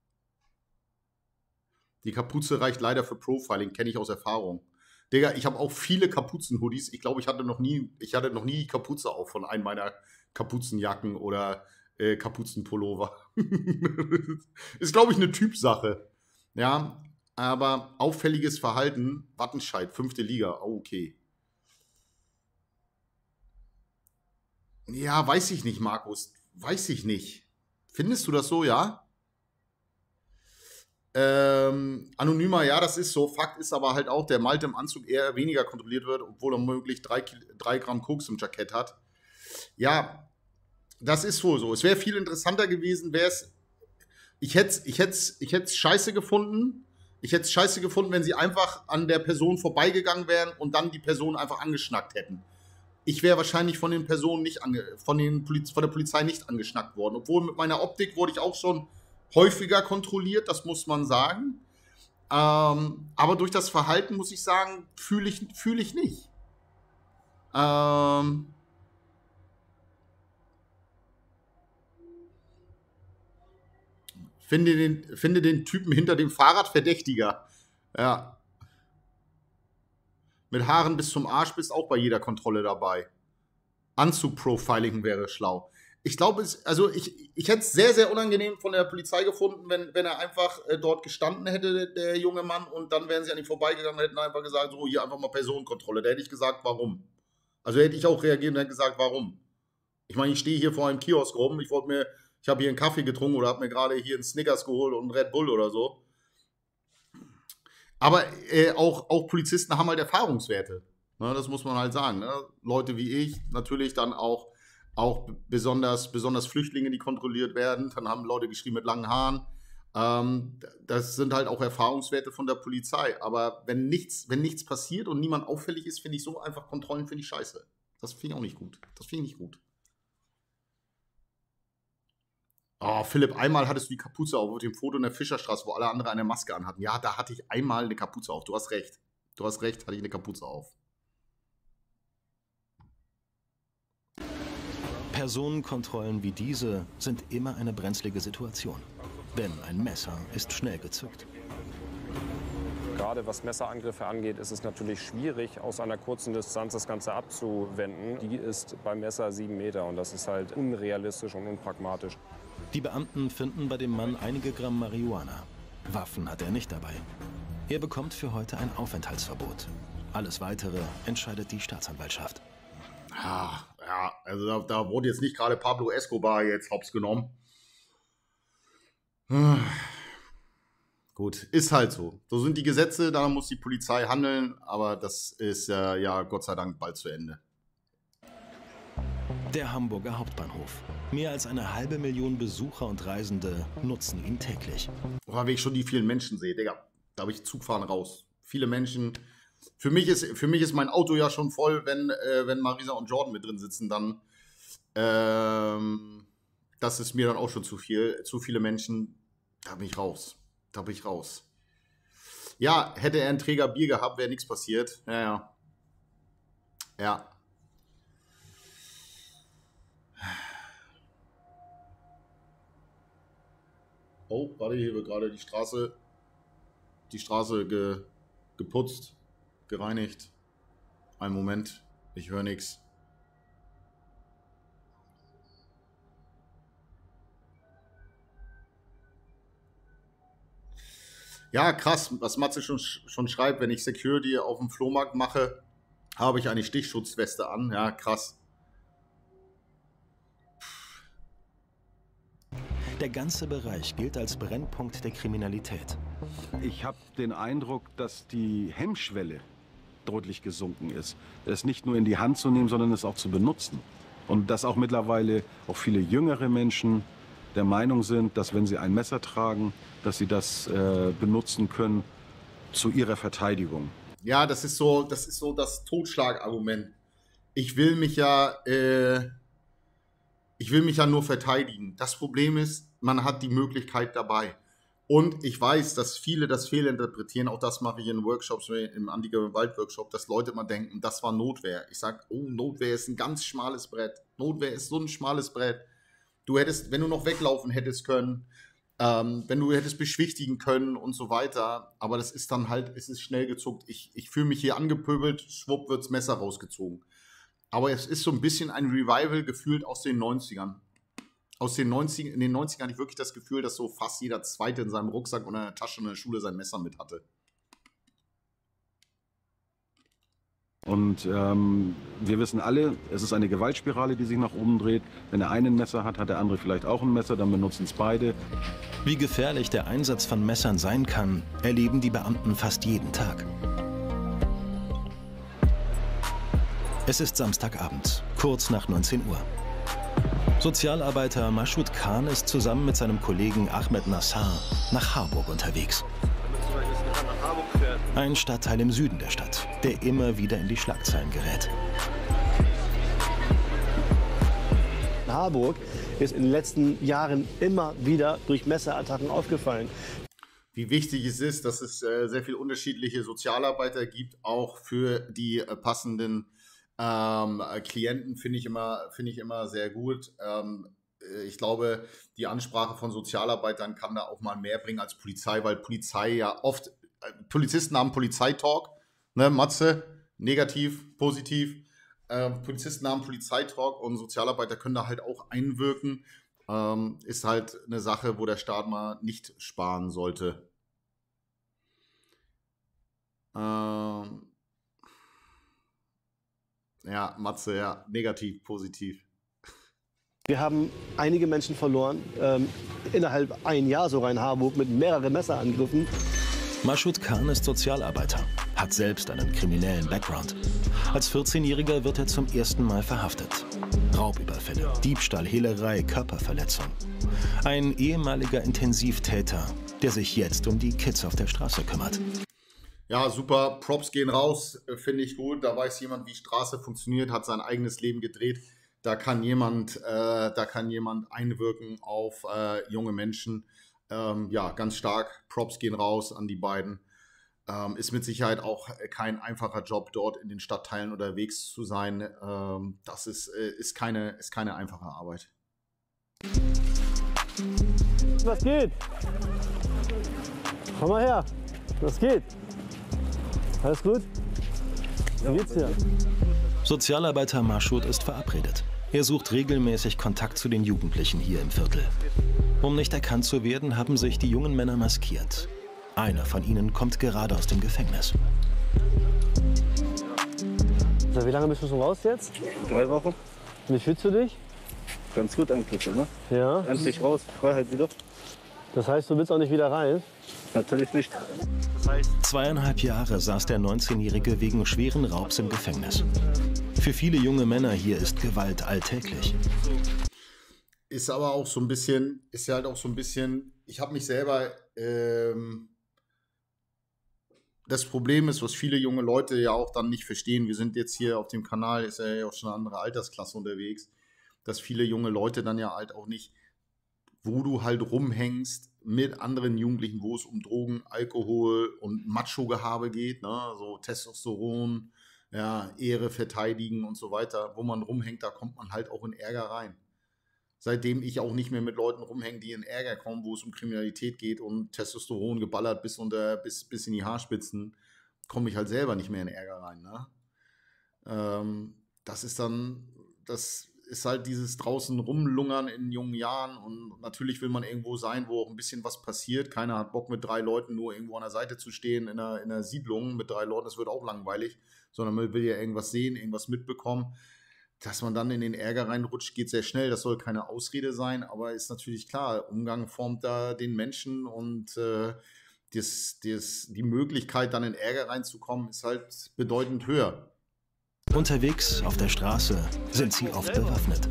Die Kapuze reicht leider für Profiling, kenne ich aus Erfahrung. Digga, ich habe auch viele Kapuzen-Hoodies. Ich glaube, ich hatte noch nie die Kapuze auf von einem meiner Kapuzenjacken oder Kapuzenpullover. Ist, glaube ich, eine Typsache. Ja, aber auffälliges Verhalten, Wattenscheid, 5. Liga, oh, okay. Ja, weiß ich nicht, Markus. Weiß ich nicht. Findest du das so, ja? Anonymer, ja, das ist so. Fakt ist aber halt auch, der Malte im Anzug eher weniger kontrolliert wird, obwohl er möglich 3 Gramm Koks im Jackett hat. Ja, das ist wohl so. Es wäre viel interessanter gewesen, wäre es. Ich hätte scheiße gefunden. Ich hätte es scheiße gefunden, wenn sie einfach an der Person vorbeigegangen wären und dann die Person einfach angeschnackt hätten. Ich wäre wahrscheinlich von den Personen von der Polizei nicht angeschnackt worden. Obwohl mit meiner Optik wurde ich auch schon häufiger kontrolliert, das muss man sagen. Aber durch das Verhalten, muss ich sagen, fühle ich nicht. Finde den Typen hinter dem Fahrrad verdächtiger. Ja. Mit Haaren bis zum Arsch bist auch bei jeder Kontrolle dabei. Anzug-Profiling wäre schlau. Ich glaube, ich hätte es sehr, sehr unangenehm von der Polizei gefunden, wenn er einfach dort gestanden hätte, der junge Mann, und dann wären sie an ihm vorbeigegangen und hätten einfach gesagt, so, hier einfach mal Personenkontrolle. Da hätte ich gesagt, warum? Also hätte ich auch reagiert und hätte gesagt, warum? Ich meine, ich stehe hier vor einem Kiosk rum, ich habe hier einen Kaffee getrunken oder habe mir gerade hier einen Snickers geholt und einen Red Bull oder so. Aber auch Polizisten haben halt Erfahrungswerte. Ne, das muss man halt sagen. Ne? Leute wie ich, natürlich dann auch besonders Flüchtlinge, die kontrolliert werden. Dann haben Leute geschrieben mit langen Haaren. Das sind halt auch Erfahrungswerte von der Polizei. Aber wenn nichts passiert und niemand auffällig ist, finde ich so einfach Kontrollen finde ich scheiße. Das finde ich auch nicht gut. Das finde ich nicht gut. Oh, Philipp, einmal hattest du die Kapuze auf dem Foto in der Fischerstraße, wo alle anderen eine Maske anhatten. Ja, da hatte ich einmal eine Kapuze auf. Du hast recht, hatte ich eine Kapuze auf. Personenkontrollen wie diese sind immer eine brenzlige Situation. Denn ein Messer ist schnell gezückt. Gerade was Messerangriffe angeht, ist es natürlich schwierig, aus einer kurzen Distanz das Ganze abzuwenden. Die ist beim Messer 7 Meter und das ist halt unrealistisch und unpragmatisch. Die Beamten finden bei dem Mann einige Gramm Marihuana. Waffen hat er nicht dabei. Er bekommt für heute ein Aufenthaltsverbot. Alles Weitere entscheidet die Staatsanwaltschaft. Ja, also da wurde jetzt nicht gerade Pablo Escobar jetzt hops genommen. Gut, ist halt so. So sind die Gesetze, da muss die Polizei handeln, aber das ist ja Gott sei Dank bald zu Ende. Der Hamburger Hauptbahnhof. Mehr als 500.000 Besucher und Reisende nutzen ihn täglich. Boah, wenn ich schon die vielen Menschen sehe, Digga, da habe ich Zugfahren raus. Viele Menschen. Für mich ist mein Auto ja schon voll, wenn Marisa und Jordan mit drin sitzen, dann das ist mir dann auch schon zu viel. Zu viele Menschen, da bin ich raus. Ja, hätte er einen Träger Bier gehabt, wäre nichts passiert. Ja. Oh, warte, hier wird gerade die Straße geputzt, gereinigt. Einen Moment, ich höre nichts. Ja, krass, was Matze schon schreibt, wenn ich Security auf dem Flohmarkt mache, habe ich eine Stichschutzweste an. Ja, krass. Der ganze Bereich gilt als Brennpunkt der Kriminalität. Ich habe den Eindruck, dass die Hemmschwelle deutlich gesunken ist. Es nicht nur in die Hand zu nehmen, sondern es auch zu benutzen. Und dass auch mittlerweile auch viele jüngere Menschen der Meinung sind, dass wenn sie ein Messer tragen, dass sie das benutzen können zu ihrer Verteidigung. Ja, das ist so das Totschlagargument. Ich will mich ja nur verteidigen. Das Problem ist, man hat die Möglichkeit dabei. Und ich weiß, dass viele das fehlinterpretieren. Auch das mache ich in Workshops, im Anti-Gewalt-Workshop, dass Leute immer denken, das war Notwehr. Ich sage, oh, Notwehr ist ein ganz schmales Brett. Notwehr ist so ein schmales Brett. Du hättest, wenn du noch weglaufen hättest können, wenn du hättest beschwichtigen können und so weiter. Aber das ist dann halt, es ist schnell gezuckt. Ich fühle mich hier angepöbelt, schwupp wird's Messer rausgezogen. Aber es ist so ein bisschen ein Revival gefühlt aus den 90ern. In den 90ern hatte ich wirklich das Gefühl, dass so fast jeder Zweite in seinem Rucksack oder in der Tasche in der Schule sein Messer mit hatte. Und wir wissen alle, es ist eine Gewaltspirale, die sich nach oben dreht. Wenn der eine ein Messer hat, hat der andere vielleicht auch ein Messer, dann benutzen es beide. Wie gefährlich der Einsatz von Messern sein kann, erleben die Beamten fast jeden Tag. Es ist Samstagabend, kurz nach 19 Uhr. Sozialarbeiter Mashoud Khan ist zusammen mit seinem Kollegen Ahmed Nassar nach Harburg unterwegs. Ein Stadtteil im Süden der Stadt, der immer wieder in die Schlagzeilen gerät. Harburg ist in den letzten Jahren immer wieder durch Messerattacken aufgefallen. Wie wichtig es ist, dass es sehr viele unterschiedliche Sozialarbeiter gibt, auch für die passenden Klienten, finde ich immer sehr gut. Ich glaube, die Ansprache von Sozialarbeitern kann da auch mal mehr bringen als Polizei, weil Polizei ja oft, Polizisten haben Polizeitalk, ne, Matze, negativ, positiv. Polizisten haben Polizeitalk und Sozialarbeiter können da halt auch einwirken. Ist halt eine Sache, wo der Staat mal nicht sparen sollte. Ja, Matze, ja, negativ, positiv. Wir haben einige Menschen verloren, innerhalb ein Jahr sogar in Harburg mit mehreren Messerangriffen. Mashoud Khan ist Sozialarbeiter, hat selbst einen kriminellen Background. Als 14-Jähriger wird er zum ersten Mal verhaftet. Raubüberfälle, Diebstahl, Hehlerei, Körperverletzung. Ein ehemaliger Intensivtäter, der sich jetzt um die Kids auf der Straße kümmert. Ja, super. Props gehen raus, finde ich gut. Da weiß jemand, wie Straße funktioniert, hat sein eigenes Leben gedreht. Da kann jemand einwirken auf junge Menschen. Ja, ganz stark. Props gehen raus an die beiden. Ist mit Sicherheit auch kein einfacher Job, dort in den Stadtteilen unterwegs zu sein. Das ist keine einfache Arbeit. Was geht? Komm mal her. Was geht? Alles gut? Wie geht's dir? Sozialarbeiter Mashoud ist verabredet. Er sucht regelmäßig Kontakt zu den Jugendlichen hier im Viertel. Um nicht erkannt zu werden, haben sich die jungen Männer maskiert. Einer von ihnen kommt gerade aus dem Gefängnis. So, wie lange bist du schon raus jetzt? 3 Wochen. Wie fühlst du dich? Ganz gut eigentlich, oder? Ja. Endlich raus, Freiheit wieder. Das heißt, du willst auch nicht wieder rein? Natürlich nicht. Das heißt, 2,5 Jahre saß der 19-Jährige wegen schweren Raubs im Gefängnis. Für viele junge Männer hier ist Gewalt alltäglich. Ist aber auch so ein bisschen, ist ja halt auch so ein bisschen, ich habe mich selber, das Problem ist, was viele junge Leute ja auch dann nicht verstehen, wir sind jetzt hier auf dem Kanal, ist ja auch schon eine andere Altersklasse unterwegs, dass viele junge Leute dann ja halt auch nicht, wo du halt rumhängst mit anderen Jugendlichen, wo es um Drogen, Alkohol und Macho-Gehabe geht, ne? So Testosteron, ja, Ehre verteidigen und so weiter, wo man rumhängt, da kommt man halt auch in Ärger rein. Seitdem ich auch nicht mehr mit Leuten rumhänge, die in Ärger kommen, wo es um Kriminalität geht und Testosteron geballert bis in die Haarspitzen, komme ich halt selber nicht mehr in Ärger rein. Ne? Das ist halt dieses draußen rumlungern in jungen Jahren und natürlich will man irgendwo sein, wo auch ein bisschen was passiert. Keiner hat Bock, mit 3 Leuten nur irgendwo an der Seite zu stehen in einer Siedlung mit 3 Leuten, das wird auch langweilig, sondern man will ja irgendwas sehen, irgendwas mitbekommen. Dass man dann in den Ärger reinrutscht, geht sehr schnell. Das soll keine Ausrede sein, aber ist natürlich klar, Umgang formt da den Menschen und die Möglichkeit, dann in Ärger reinzukommen, ist halt bedeutend höher. Unterwegs auf der Straße sind sie oft bewaffnet.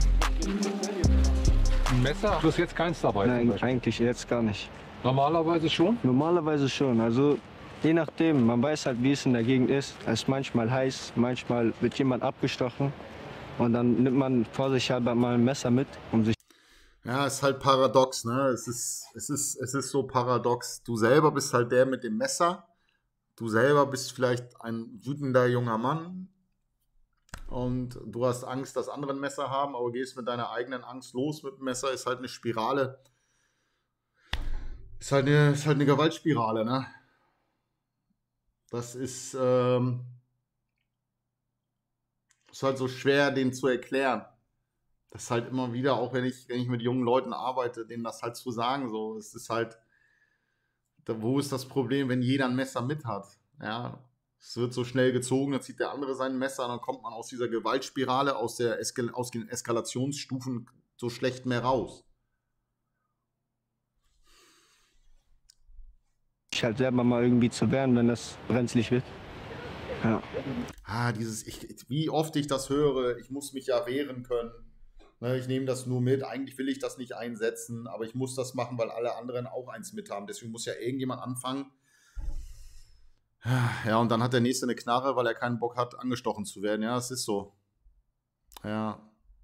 Ein Messer? Du hast jetzt keins dabei? Nein, eigentlich jetzt gar nicht. Normalerweise schon? Normalerweise schon. Also je nachdem, man weiß halt, wie es in der Gegend ist. Es ist manchmal heiß, manchmal wird jemand abgestochen. Und dann nimmt man vorsichtshalber mal ein Messer mit, um sich... Ja, ist halt paradox, ne? Es ist so paradox. Du selber bist halt der mit dem Messer. Du selber bist vielleicht ein wütender junger Mann. Und du hast Angst, dass andere ein Messer haben, aber gehst mit deiner eigenen Angst los mit dem Messer. Ist halt eine Spirale. Ist halt eine Gewaltspirale, ne? Das ist halt so schwer, denen zu erklären. Das ist halt immer wieder, auch wenn ich mit jungen Leuten arbeite, denen das halt zu sagen, so, es ist halt, wo ist das Problem, wenn jeder ein Messer mit hat? Ja, es wird so schnell gezogen, dann zieht der andere sein Messer, dann kommt man aus dieser Gewaltspirale, aus den Eskalationsstufen so schlecht mehr raus. Ich halt selber mal irgendwie zu wehren, wenn das brenzlig wird. Ja. Wie oft ich das höre, ich muss mich ja wehren können. Ne, ich nehme das nur mit, eigentlich will ich das nicht einsetzen, aber ich muss das machen, weil alle anderen auch eins mit haben. Deswegen muss ja irgendjemand anfangen. Ja, und dann hat der Nächste eine Knarre, weil er keinen Bock hat, angestochen zu werden. Ja, es ist so. Ja.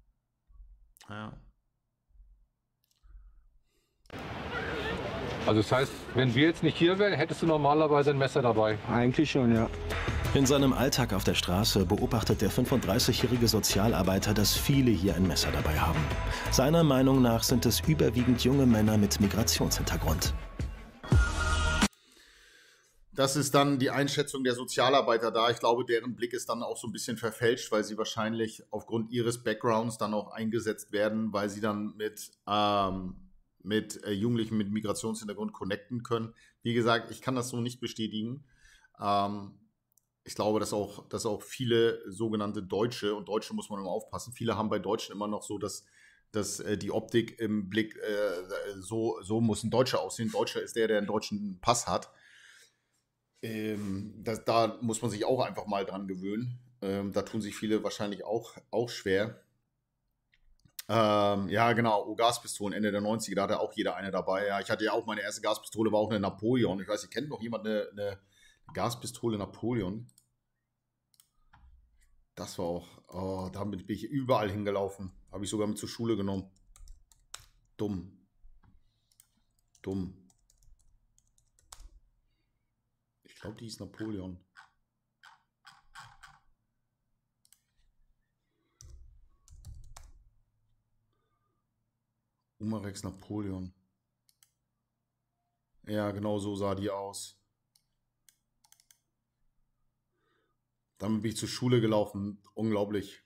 Also das heißt, wenn wir jetzt nicht hier wären, hättest du normalerweise ein Messer dabei? Eigentlich schon, ja. In seinem Alltag auf der Straße beobachtet der 35-jährige Sozialarbeiter, dass viele hier ein Messer dabei haben. Seiner Meinung nach sind es überwiegend junge Männer mit Migrationshintergrund. Das ist dann die Einschätzung der Sozialarbeiter da. Ich glaube, deren Blick ist dann auch so ein bisschen verfälscht, weil sie wahrscheinlich aufgrund ihres Backgrounds dann auch eingesetzt werden, weil sie dann mit Jugendlichen mit Migrationshintergrund connecten können. Wie gesagt, ich kann das so nicht bestätigen. Ich glaube, dass auch viele sogenannte Deutsche, und Deutsche muss man immer aufpassen, viele haben bei Deutschen immer noch so, dass die Optik im Blick, so muss ein Deutscher aussehen. Ein Deutscher ist der einen deutschen Pass hat. Da muss man sich auch einfach mal dran gewöhnen. Da tun sich viele wahrscheinlich auch schwer. Ja, genau, Gaspistolen, Ende der 90er, da hatte auch jeder eine dabei. Ja, ich hatte ja auch, meine erste Gaspistole war auch eine Napoleon. Ich weiß, ihr kennt noch jemand eine Gaspistole Napoleon? Das war auch, damit bin ich überall hingelaufen. Habe ich sogar mit zur Schule genommen. Dumm. Ich glaube, die hieß Napoleon. Umarex Napoleon. Ja, genau so sah die aus. Damit bin ich zur Schule gelaufen. Unglaublich.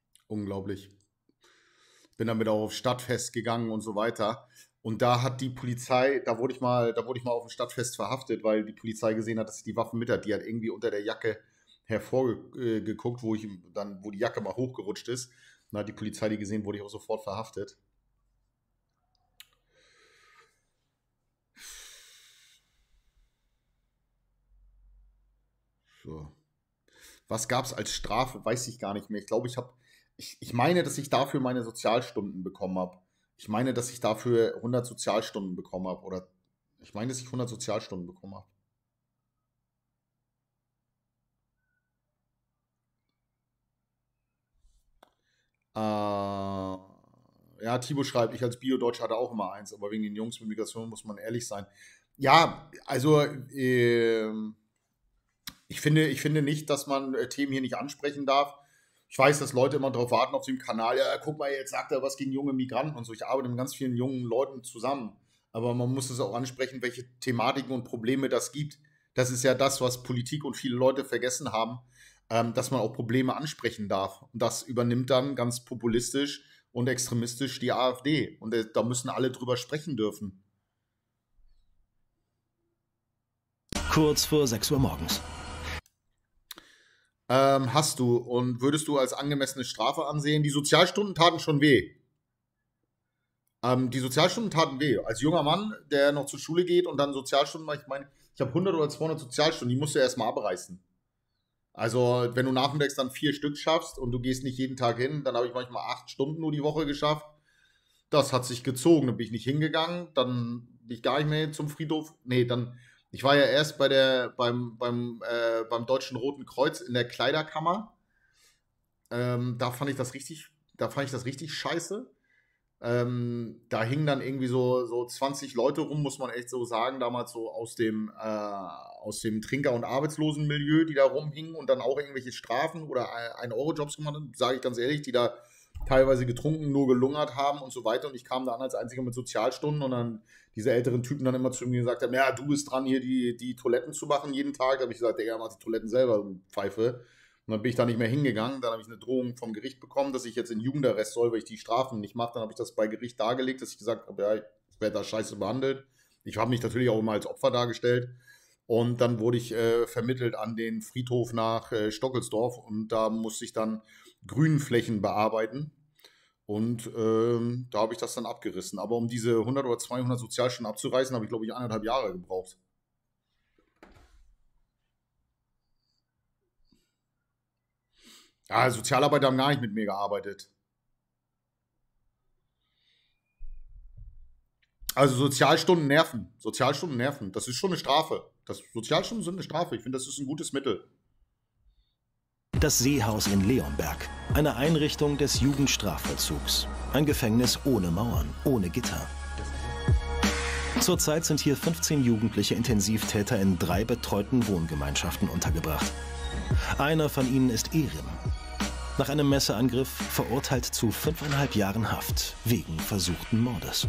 Bin damit auch auf Stadtfest gegangen und so weiter. Und da hat die Polizei, da wurde ich mal auf dem Stadtfest verhaftet, weil die Polizei gesehen hat, dass ich die Waffen mit hat. Die hat irgendwie unter der Jacke hervorgeguckt, wo die Jacke mal hochgerutscht ist. Dann hat die Polizei die gesehen, wurde ich auch sofort verhaftet. So. Was gab es als Strafe? Weiß ich gar nicht mehr. Ich glaube, ich meine, dass ich dafür meine Sozialstunden bekommen habe. Ich meine, dass ich dafür 100 Sozialstunden bekommen habe. Oder ich meine, dass ich 100 Sozialstunden bekommen habe. Ja, Thibaut schreibt, ich als Bio-Deutscher hatte auch immer eins, aber wegen den Jungs mit Migration muss man ehrlich sein. Ja, also ich finde nicht, dass man Themen hier nicht ansprechen darf. Ich weiß, dass Leute immer darauf warten auf dem Kanal, ja, guck mal, jetzt sagt er was gegen junge Migranten und so. Ich arbeite mit ganz vielen jungen Leuten zusammen. Aber man muss es auch ansprechen, welche Thematiken und Probleme das gibt. Das ist ja das, was Politik und viele Leute vergessen haben, dass man auch Probleme ansprechen darf. Und das übernimmt dann ganz populistisch und extremistisch die AfD. Und da müssen alle drüber sprechen dürfen. Kurz vor 6 Uhr morgens. Hast du und würdest du als angemessene Strafe ansehen? Die Sozialstunden taten schon weh. Die Sozialstunden taten weh. Als junger Mann, der noch zur Schule geht und dann Sozialstunden macht, ich meine, ich habe 100 oder 200 Sozialstunden, die musst du erstmal abreißen. Also, wenn du nachmittags dann 4 Stück schaffst und du gehst nicht jeden Tag hin, dann habe ich manchmal 8 Stunden nur die Woche geschafft. Das hat sich gezogen, dann bin ich nicht hingegangen, dann bin ich gar nicht mehr zum Friedhof. Nee, ich war ja erst beim Deutschen Roten Kreuz in der Kleiderkammer. Da fand ich das richtig scheiße. Da hingen dann irgendwie so 20 Leute rum, muss man echt so sagen, damals so aus dem Trinker- und Arbeitslosenmilieu, die da rumhingen und dann auch irgendwelche Strafen oder 1-Euro-Jobs gemacht haben, sage ich ganz ehrlich, die da teilweise getrunken, nur gelungert haben und so weiter. Und ich kam da an als Einziger mit Sozialstunden und dann diese älteren Typen dann immer zu mir gesagt haben, ja, du bist dran, hier die Toiletten zu machen jeden Tag. Da habe ich gesagt, Digga, mach die Toiletten selber, du Pfeife. Und dann bin ich da nicht mehr hingegangen. Dann habe ich eine Drohung vom Gericht bekommen, dass ich jetzt in Jugendarrest soll, weil ich die Strafen nicht mache. Dann habe ich das bei Gericht dargelegt, dass ich gesagt habe, ja, ich werde da scheiße behandelt. Ich habe mich natürlich auch immer als Opfer dargestellt. Und dann wurde ich vermittelt an den Friedhof nach Stockelsdorf. Und da musste ich dann Grünflächen bearbeiten. Und da habe ich das dann abgerissen. Aber um diese 100 oder 200 Sozialstunden abzureißen, habe ich, glaube ich, 1,5 Jahre gebraucht. Ja, Sozialarbeiter haben gar nicht mit mir gearbeitet. Also Sozialstunden nerven. Sozialstunden nerven. Das ist schon eine Strafe. Sozialstunden sind eine Strafe. Ich finde, das ist ein gutes Mittel. Das Seehaus in Leonberg. Eine Einrichtung des Jugendstrafvollzugs. Ein Gefängnis ohne Mauern, ohne Gitter. Zurzeit sind hier 15 jugendliche Intensivtäter in 3 betreuten Wohngemeinschaften untergebracht. Einer von ihnen ist Erim. Nach einem Messerangriff verurteilt zu 5,5 Jahren Haft wegen versuchten Mordes.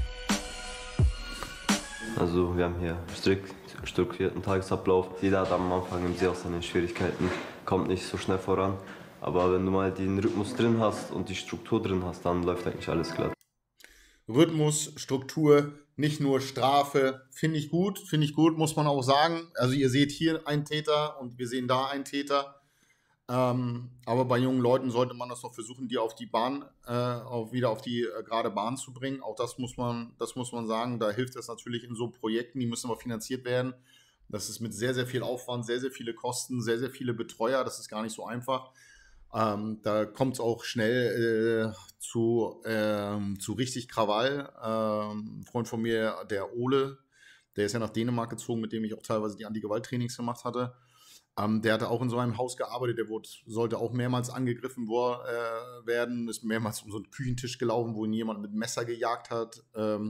Also wir haben hier strikt strukturierten Tagesablauf. Jeder hat am Anfang im Seehaus seine Schwierigkeiten, kommt nicht so schnell voran. Aber wenn du mal den Rhythmus drin hast und die Struktur drin hast, dann läuft eigentlich alles glatt. Rhythmus, Struktur, nicht nur Strafe, finde ich gut, muss man auch sagen. Also ihr seht hier einen Täter und wir sehen da einen Täter. Aber bei jungen Leuten sollte man das noch versuchen, die auf die Bahn, wieder auf die gerade Bahn zu bringen. Auch das muss man sagen. Da hilft es natürlich in so Projekten, die müssen aber finanziert werden. Das ist mit sehr, sehr viel Aufwand, sehr, sehr viele Kosten, sehr, sehr viele Betreuer. Das ist gar nicht so einfach. Da kommt es auch schnell zu richtig Krawall. Ein Freund von mir, der Ole, der ist ja nach Dänemark gezogen, mit dem ich auch teilweise die Anti-Gewalt-Trainings gemacht hatte. Der hatte auch in so einem Haus gearbeitet, sollte auch mehrmals angegriffen werden, ist mehrmals um so einen Küchentisch gelaufen, wo ihn jemand mit Messer gejagt hat.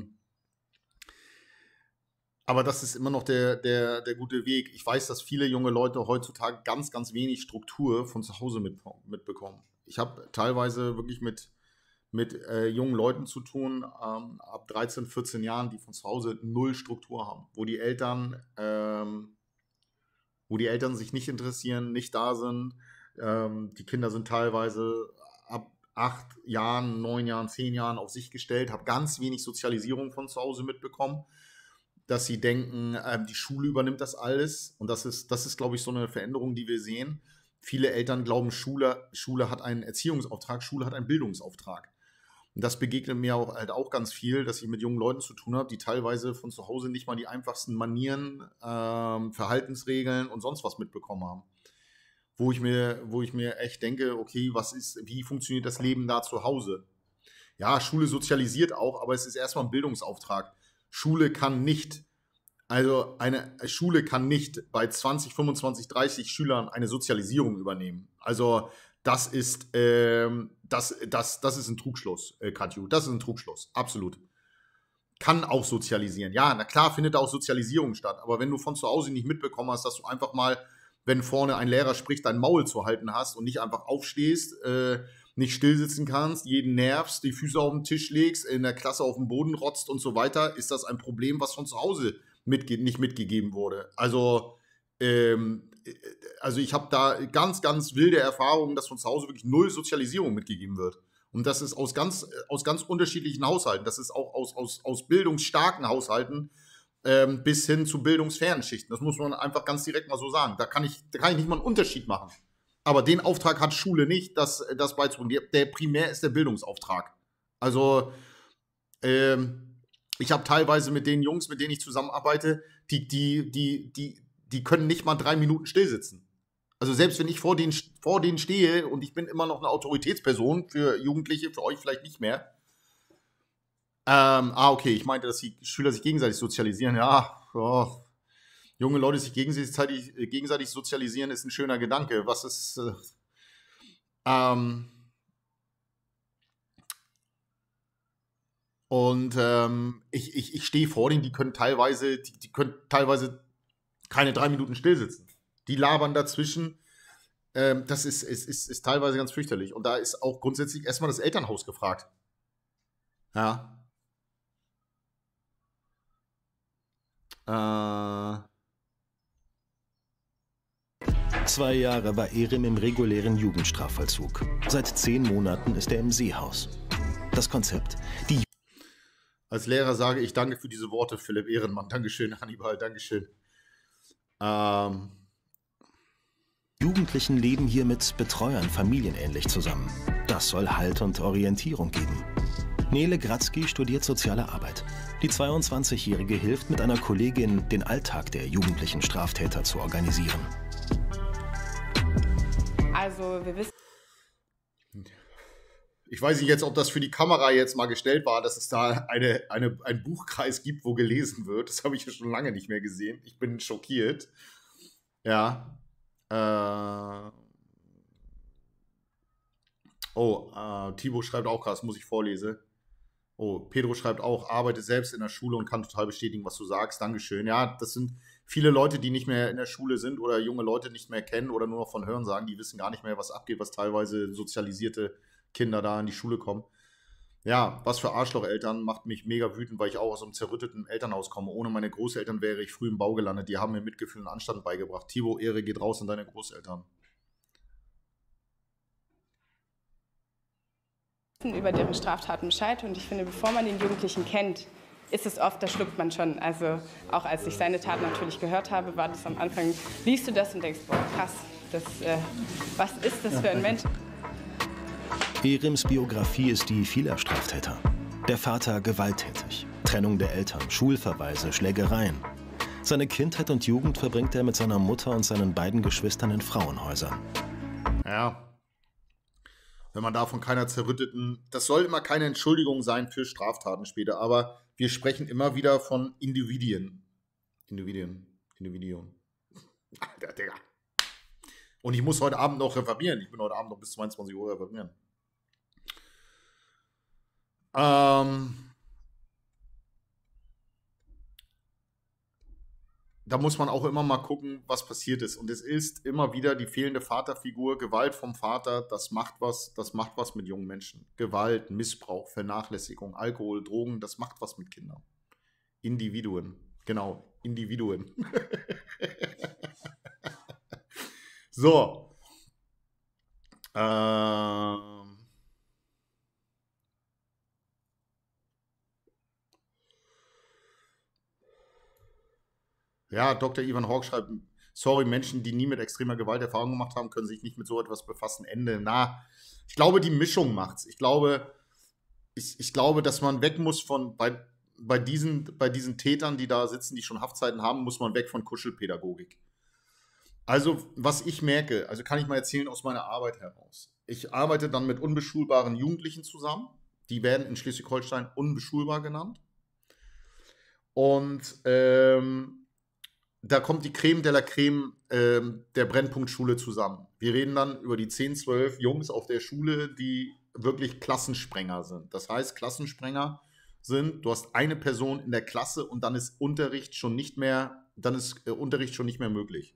Aber das ist immer noch der gute Weg. Ich weiß, dass viele junge Leute heutzutage ganz, ganz wenig Struktur von zu Hause mitbekommen. Ich habe teilweise wirklich mit jungen Leuten zu tun, ab 13, 14 Jahren, die von zu Hause 0 Struktur haben, wo die Eltern sich nicht interessieren, nicht da sind. Die Kinder sind teilweise ab 8 Jahren, 9 Jahren, 10 Jahren auf sich gestellt, habe ganz wenig Sozialisierung von zu Hause mitbekommen, dass sie denken, die Schule übernimmt das alles. Und das ist, glaube ich, so eine Veränderung, die wir sehen. Viele Eltern glauben, Schule hat einen Erziehungsauftrag, Schule hat einen Bildungsauftrag. Und das begegnet mir auch ganz viel, dass ich mit jungen Leuten zu tun habe, die teilweise von zu Hause nicht mal die einfachsten Manieren, Verhaltensregeln und sonst was mitbekommen haben. wo ich mir echt denke, okay, wie funktioniert das Leben da zu Hause? Ja, Schule sozialisiert auch, aber es ist erstmal ein Bildungsauftrag. Schule kann nicht bei 20, 25, 30 Schülern eine Sozialisierung übernehmen. Also das ist ein Trugschluss, Katju. Das ist ein Trugschluss, absolut. Kann auch sozialisieren. Ja, na klar findet auch Sozialisierung statt. Aber wenn du von zu Hause nicht mitbekommen hast, dass du einfach mal, wenn vorne ein Lehrer spricht, dein Maul zu halten hast und nicht einfach aufstehst, nicht stillsitzen kannst, jeden nervst, die Füße auf den Tisch legst, in der Klasse auf den Boden rotzt und so weiter, ist das ein Problem, was von zu Hause nicht mitgegeben wurde. Also ich habe da ganz, ganz wilde Erfahrungen, dass von zu Hause wirklich null Sozialisierung mitgegeben wird. Und das ist aus ganz unterschiedlichen Haushalten. Das ist auch aus bildungsstarken Haushalten bis hin zu bildungsfernen Schichten. Das muss man einfach ganz direkt mal so sagen. Da kann ich nicht mal einen Unterschied machen. Aber den Auftrag hat Schule nicht, das beizubringen. Der primär ist der Bildungsauftrag. Also ich habe teilweise mit den Jungs, mit denen ich zusammenarbeite, die können nicht mal 3 Minuten stillsitzen. Also selbst wenn ich vor denen stehe und ich bin immer noch eine Autoritätsperson für Jugendliche, für euch vielleicht nicht mehr. Okay, ich meinte, dass die Schüler sich gegenseitig sozialisieren. Ja, junge Leute sich gegenseitig sozialisieren ist ein schöner Gedanke. Was ist ich stehe vor denen, die können teilweise keine 3 Minuten stillsitzen. Die labern dazwischen. Das ist teilweise ganz fürchterlich. Und da ist auch grundsätzlich erstmal das Elternhaus gefragt. Ja. 2 Jahre war Erim im regulären Jugendstrafvollzug. Seit 10 Monaten ist er im Seehaus. Das Konzept: Als Lehrer sage ich danke für diese Worte, Philipp Ehrenmann. Dankeschön, Hannibal, Dankeschön. Jugendlichen leben hier mit Betreuern familienähnlich zusammen. Das soll Halt und Orientierung geben. Nele Gratzky studiert Soziale Arbeit. Die 22-Jährige hilft mit einer Kollegin, den Alltag der jugendlichen Straftäter zu organisieren. Also, wir wissen... Ich weiß nicht jetzt, ob das für die Kamera jetzt mal gestellt war, dass es da einen Buchkreis gibt, wo gelesen wird. Das habe ich ja schon lange nicht mehr gesehen. Ich bin schockiert. Ja. Thibaut schreibt auch krass, muss ich vorlesen. Pedro schreibt auch, arbeite selbst in der Schule und kann total bestätigen, was du sagst. Dankeschön. Ja, das sind viele Leute, die nicht mehr in der Schule sind oder junge Leute nicht mehr kennen oder nur noch von Hören sagen. Die wissen gar nicht mehr, was abgeht, was teilweise sozialisierte Kinder da in die Schule kommen. Ja, was für Arschlocheltern, macht mich mega wütend, weil ich auch aus einem zerrütteten Elternhaus komme. Ohne meine Großeltern wäre ich früh im Bau gelandet. Die haben mir Mitgefühl und Anstand beigebracht. Thibaut, Ehre geht raus an deine Großeltern. Über deren Straftaten Bescheid und ich finde, bevor man den Jugendlichen kennt, ist es oft, da schluckt man schon. Also auch als ich seine Tat natürlich gehört habe, war das am Anfang, liest du das und denkst, boah krass, was ist das für ein Mensch? Erims Biografie ist die vieler Straftäter. Der Vater gewalttätig, Trennung der Eltern, Schulverweise, Schlägereien. Seine Kindheit und Jugend verbringt er mit seiner Mutter und seinen beiden Geschwistern in Frauenhäusern. Ja. Wenn man davon keiner zerrütteten, das soll immer keine Entschuldigung sein für Straftaten später, aber wir sprechen immer wieder von Individuen. Alter, Digga. Und ich muss heute Abend noch referieren. Ich bin heute Abend noch bis 22 Uhr referieren. Da muss man auch immer mal gucken, was passiert ist. Und es ist immer wieder die fehlende Vaterfigur, Gewalt vom Vater, das macht was mit jungen Menschen. Gewalt, Missbrauch, Vernachlässigung, Alkohol, Drogen, das macht was mit Kindern. Individuen, genau, Individuen. So. Ja, Dr. Ivan Hawk schreibt, sorry, Menschen, die nie mit extremer Gewalt Erfahrung gemacht haben, können sich nicht mit so etwas befassen. Ende. Na, ich glaube, die Mischung macht's. Ich glaube, dass man weg muss von, bei diesen Tätern, die da sitzen, die schon Haftzeiten haben, muss man weg von Kuschelpädagogik. Also, was ich merke, also kann ich mal erzählen aus meiner Arbeit heraus. Ich arbeite dann mit unbeschulbaren Jugendlichen zusammen. Die werden in Schleswig-Holstein unbeschulbar genannt. Und da kommt die Creme de la Creme der Brennpunktschule zusammen. Wir reden dann über die 10, 12 Jungs auf der Schule, die wirklich Klassensprenger sind. Das heißt, Klassensprenger sind, du hast eine Person in der Klasse und dann ist Unterricht schon nicht mehr, möglich.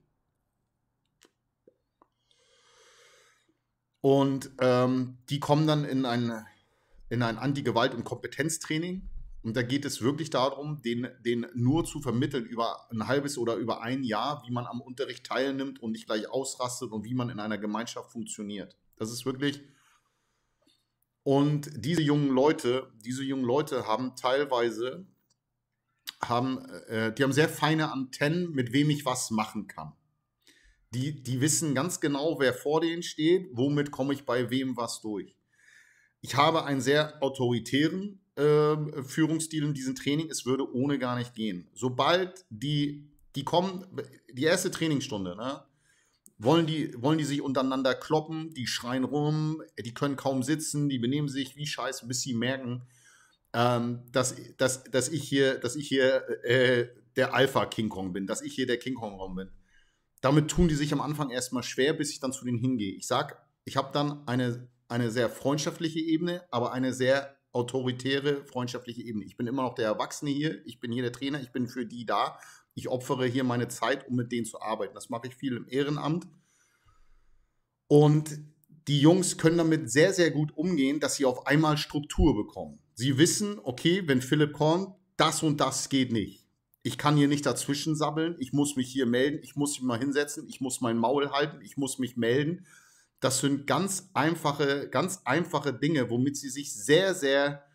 Und die kommen dann in ein Anti-Gewalt- und Kompetenztraining. Und da geht es wirklich darum, den nur zu vermitteln über ein halbes oder über ein Jahr, wie man am Unterricht teilnimmt und nicht gleich ausrastet und wie man in einer Gemeinschaft funktioniert. Das ist wirklich. Und diese jungen Leute haben teilweise, die haben sehr feine Antennen, mit wem ich was machen kann. Die wissen ganz genau, wer vor denen steht, womit komme ich bei wem was durch. Ich habe einen sehr autoritären Führungsstil in diesem Training. Es würde ohne gar nicht gehen. Sobald die kommen, die erste Trainingsstunde, ne, wollen die sich untereinander kloppen, die schreien rum, die können kaum sitzen, die benehmen sich wie Scheiße, bis sie merken, dass ich hier der Alpha-King Kong bin, dass ich hier der King Kong bin. Damit tun die sich am Anfang erstmal schwer, bis ich dann zu denen hingehe. Ich habe dann eine sehr freundschaftliche Ebene, aber eine sehr autoritäre, freundschaftliche Ebene. Ich bin immer noch der Erwachsene hier, ich bin hier der Trainer, ich bin für die da. Ich opfere hier meine Zeit, um mit denen zu arbeiten. Das mache ich viel im Ehrenamt. Und die Jungs können damit sehr, sehr gut umgehen, dass sie auf einmal Struktur bekommen. Sie wissen, okay, wenn Philipp kommt, das und das geht nicht. Ich kann hier nicht dazwischen sabbeln, ich muss mich hier melden, ich muss mich mal hinsetzen, ich muss mein Maul halten, ich muss mich melden. Das sind ganz einfache Dinge, womit sie sich sehr, sehr,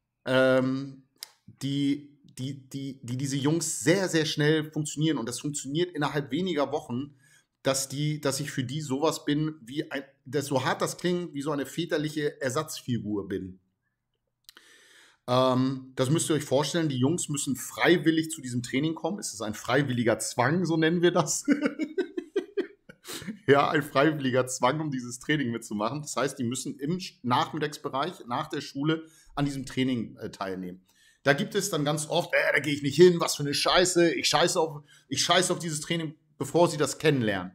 diese Jungs sehr, sehr schnell funktionieren. Und das funktioniert innerhalb weniger Wochen, dass ich für die sowas bin, so hart das klingt, wie so eine väterliche Ersatzfigur bin. Das müsst ihr euch vorstellen, die Jungs müssen freiwillig zu diesem Training kommen. Es ist ein freiwilliger Zwang, so nennen wir das. Ja, ein freiwilliger Zwang, um dieses Training mitzumachen. Das heißt, die müssen im Nachmittagsbereich, nach der Schule, an diesem Training teilnehmen. Da gibt es dann ganz oft, da gehe ich nicht hin, was für eine Scheiße, ich scheiße auf dieses Training, bevor sie das kennenlernen.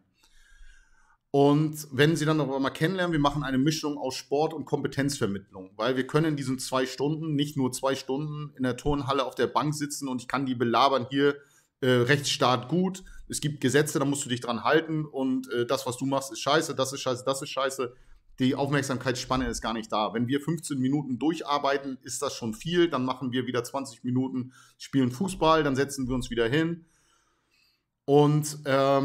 Und wenn sie dann noch mal kennenlernen, wir machen eine Mischung aus Sport und Kompetenzvermittlung, weil wir können in diesen 2 Stunden nicht nur 2 Stunden in der Turnhalle auf der Bank sitzen und ich kann die belabern, hier Rechtsstaat gut, es gibt Gesetze, da musst du dich dran halten und das, was du machst, ist scheiße, das ist scheiße, das ist scheiße. Die Aufmerksamkeitsspanne ist gar nicht da. Wenn wir 15 Minuten durcharbeiten, ist das schon viel. Dann machen wir wieder 20 Minuten, spielen Fußball, dann setzen wir uns wieder hin. Und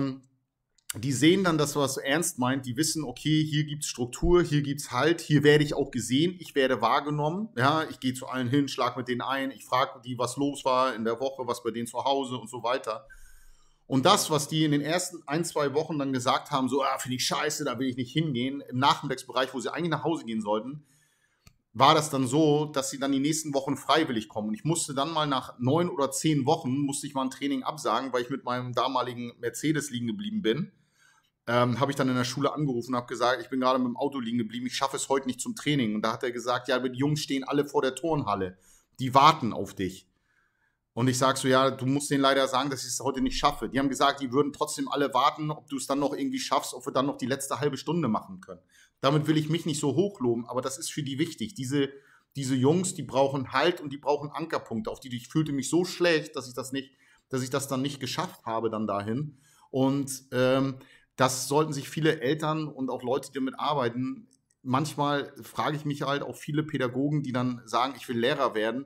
die sehen dann, dass was ernst meint. Die wissen, okay, hier gibt es Struktur, hier gibt es Halt, hier werde ich auch gesehen, ich werde wahrgenommen. Ja, ich gehe zu allen hin, schlage mit denen ein, ich frage die, was los war in der Woche, was bei denen zu Hause und so weiter. Und das, was die in den ersten 1, 2 Wochen dann gesagt haben, so, finde ich scheiße, da will ich nicht hingehen, im Nachmittagsbereich, wo sie eigentlich nach Hause gehen sollten, war das dann so, dass sie dann die nächsten Wochen freiwillig kommen. Und ich musste dann mal nach 9 oder 10 Wochen, musste ich mal ein Training absagen, weil ich mit meinem damaligen Mercedes liegen geblieben bin. Habe ich dann in der Schule angerufen und habe gesagt, ich bin gerade mit dem Auto liegen geblieben, ich schaffe es heute nicht zum Training. Und da hat er gesagt, ja, aber die Jungs stehen alle vor der Turnhalle, die warten auf dich. Und ich sage so, ja, du musst denen leider sagen, dass ich es heute nicht schaffe. Die haben gesagt, die würden trotzdem alle warten, ob du es dann noch irgendwie schaffst, ob wir dann noch die letzte halbe Stunde machen können. Damit will ich mich nicht so hochloben, aber das ist für die wichtig. Diese Jungs, die brauchen Halt und die brauchen Ankerpunkte, auf die ich fühlte mich so schlecht, dass ich das dann nicht geschafft habe dann dahin. Und das sollten sich viele Eltern und auch Leute, die damit arbeiten, manchmal frage ich mich halt auch viele Pädagogen, die dann sagen, ich will Lehrer werden.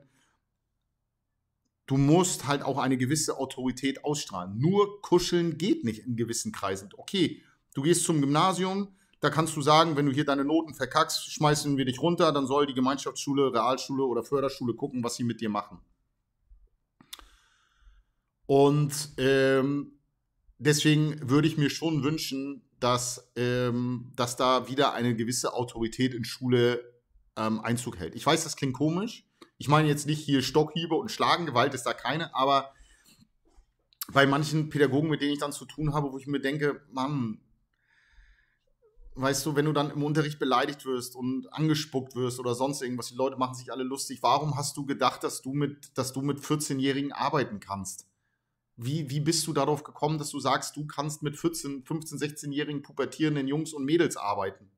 Du musst halt auch eine gewisse Autorität ausstrahlen. Nur kuscheln geht nicht in gewissen Kreisen. Okay, du gehst zum Gymnasium, da kannst du sagen, wenn du hier deine Noten verkackst, schmeißen wir dich runter, dann soll die Gemeinschaftsschule, Realschule oder Förderschule gucken, was sie mit dir machen. Und deswegen würde ich mir schon wünschen, dass da wieder eine gewisse Autorität in Schule Einzug hält. Ich weiß, das klingt komisch. Ich meine jetzt nicht hier Stockhiebe und Schlagen, Gewalt ist da keine, aber bei manchen Pädagogen, mit denen ich dann zu tun habe, wo ich mir denke, Mann, weißt du, wenn du dann im Unterricht beleidigt wirst und angespuckt wirst oder sonst irgendwas, die Leute machen sich alle lustig, warum hast du gedacht, dass du mit 14-Jährigen arbeiten kannst? Wie bist du darauf gekommen, dass du sagst, du kannst mit 14, 15, 16-jährigen pubertierenden Jungs und Mädels arbeiten?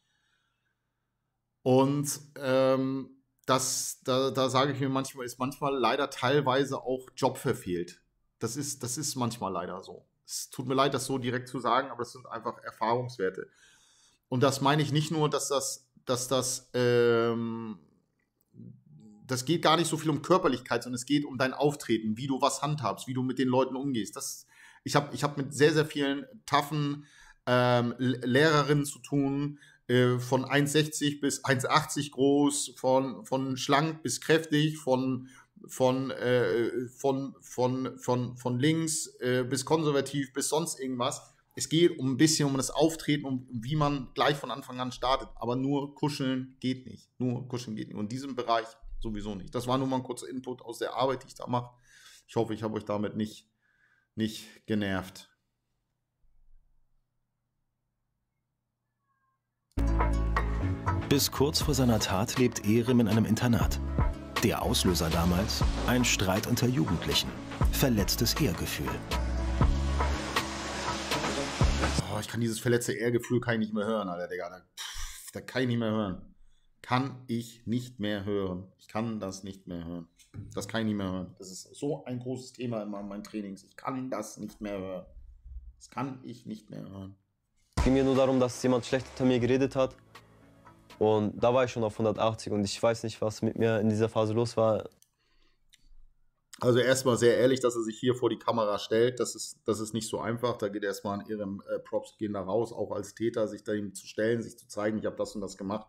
Und da sage ich mir manchmal, ist manchmal leider teilweise auch Job verfehlt. Das ist manchmal leider so. Es tut mir leid, das so direkt zu sagen, aber das sind einfach Erfahrungswerte. Und das meine ich nicht nur, das geht gar nicht so viel um Körperlichkeit, sondern es geht um dein Auftreten, wie du was handhabst, wie du mit den Leuten umgehst. Ich hab mit sehr, sehr vielen toughen Lehrerinnen zu tun, von 1,60 bis 1,80 groß, von schlank bis kräftig, von links bis konservativ bis sonst irgendwas. Es geht ein bisschen um das Auftreten und wie man gleich von Anfang an startet. Aber nur kuscheln geht nicht. Und in diesem Bereich sowieso nicht. Das war nur mal ein kurzer Input aus der Arbeit, die ich da mache. Ich hoffe, ich habe euch damit nicht genervt. Bis kurz vor seiner Tat lebt Erim in einem Internat. Der Auslöser damals? Ein Streit unter Jugendlichen. Verletztes Ehrgefühl. Ich kann dieses verletzte Ehrgefühl nicht mehr hören, Alter, Digga. Da kann ich nicht mehr hören. Kann ich nicht mehr hören. Ich kann das nicht mehr hören. Das kann ich nicht mehr hören. Das ist so ein großes Thema in meinen Trainings. Ich kann das nicht mehr hören. Das kann ich nicht mehr hören. Es ging mir nur darum, dass jemand schlecht hinter mir geredet hat. Und da war ich schon auf 180 und ich weiß nicht, was mit mir in dieser Phase los war. Also erstmal sehr ehrlich, dass er sich hier vor die Kamera stellt, das ist nicht so einfach. Da geht erstmal an ihrem Props gehen da raus, auch als Täter, sich da ihm zu stellen, sich zu zeigen, ich habe das und das gemacht.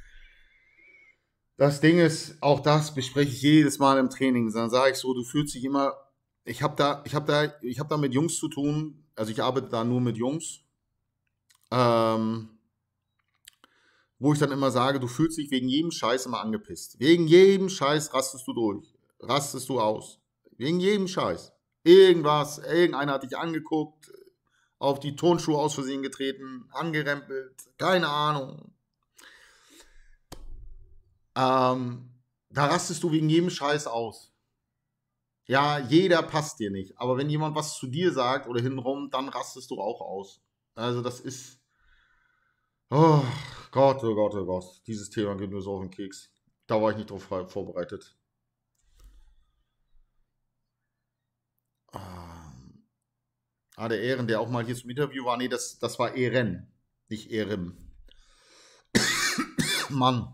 Das Ding ist, auch das bespreche ich jedes Mal im Training. Dann sage ich so, du fühlst dich immer, ich hab da mit Jungs zu tun, also ich arbeite da nur mit Jungs, wo ich dann immer sage, du fühlst dich wegen jedem Scheiß immer angepisst. Wegen jedem Scheiß rastest du durch, rastest du aus. Wegen jedem Scheiß. Irgendeiner hat dich angeguckt, auf die Turnschuhe aus Versehen getreten, angerempelt, keine Ahnung. Da rastest du wegen jedem Scheiß aus. Ja, jeder passt dir nicht. Aber wenn jemand was zu dir sagt oder hintenrum, dann rastest du auch aus. Also das ist... Oh Gott, oh Gott, oh Gott. Dieses Thema geht mir so auf den Keks. Da war ich nicht drauf vorbereitet. Der Ehren, der auch mal hier zum Interview war. Nee, das war Ehren, nicht Erim. Mann.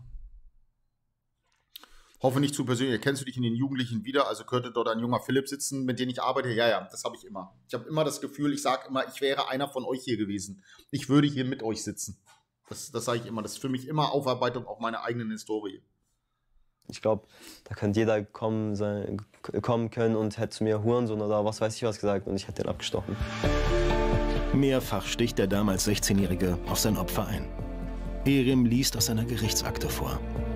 Hoffe nicht zu persönlich. Erkennst du dich in den Jugendlichen wieder? Also könnte dort ein junger Philipp sitzen, mit dem ich arbeite? Ja, das habe ich immer. Ich habe immer das Gefühl, ich sage immer, ich wäre einer von euch hier gewesen. Ich würde hier mit euch sitzen. Das sage ich immer. Das ist für mich immer Aufarbeitung auf meine eigenen Historie. Ich glaube, da könnte jeder kommen können und hätte zu mir Hurensohn oder was weiß ich was gesagt und ich hätte ihn abgestochen. Mehrfach sticht der damals 16-Jährige auf sein Opfer ein. Erim liest aus seiner Gerichtsakte vor.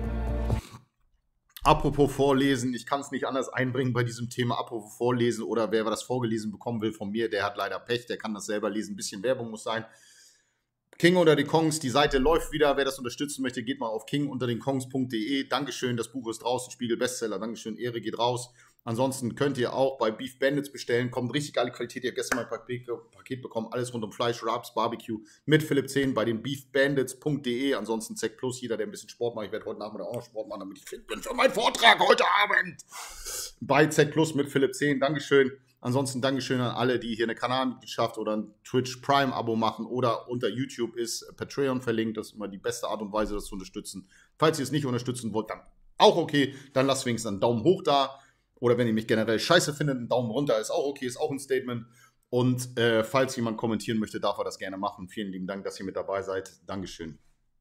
Apropos Vorlesen, ich kann es nicht anders einbringen bei diesem Thema. Apropos Vorlesen oder wer das vorgelesen bekommen will von mir, der hat leider Pech, der kann das selber lesen. Ein bisschen Werbung muss sein. King unter den Kongs, die Seite läuft wieder. Wer das unterstützen möchte, geht mal auf kingunterdenkongs.de. Dankeschön, das Buch ist draußen, Spiegel Bestseller. Dankeschön, Ehre geht raus. Ansonsten könnt ihr auch bei Beef Bandits bestellen. Kommt richtig geile Qualität. Ich habe gestern mein Paket bekommen. Alles rund um Fleisch, Rubs, Barbecue mit Philipp 10 bei den beefbandits.de. Ansonsten ZEC Plus, jeder, der ein bisschen Sport macht. Ich werde heute Nachmittag auch noch Sport machen, damit ich fit bin für meinen Vortrag heute Abend. Bei ZEC Plus mit Philipp 10. Dankeschön. Ansonsten Dankeschön an alle, die hier eine Kanalmitgliedschaft oder ein Twitch Prime-Abo machen oder unter YouTube ist Patreon verlinkt. Das ist immer die beste Art und Weise, das zu unterstützen. Falls ihr es nicht unterstützen wollt, dann auch okay. Dann lasst wenigstens einen Daumen hoch da. Oder wenn ihr mich generell scheiße findet, einen Daumen runter ist auch okay, ist auch ein Statement. Und falls jemand kommentieren möchte, darf er das gerne machen. Vielen lieben Dank, dass ihr mit dabei seid. Dankeschön.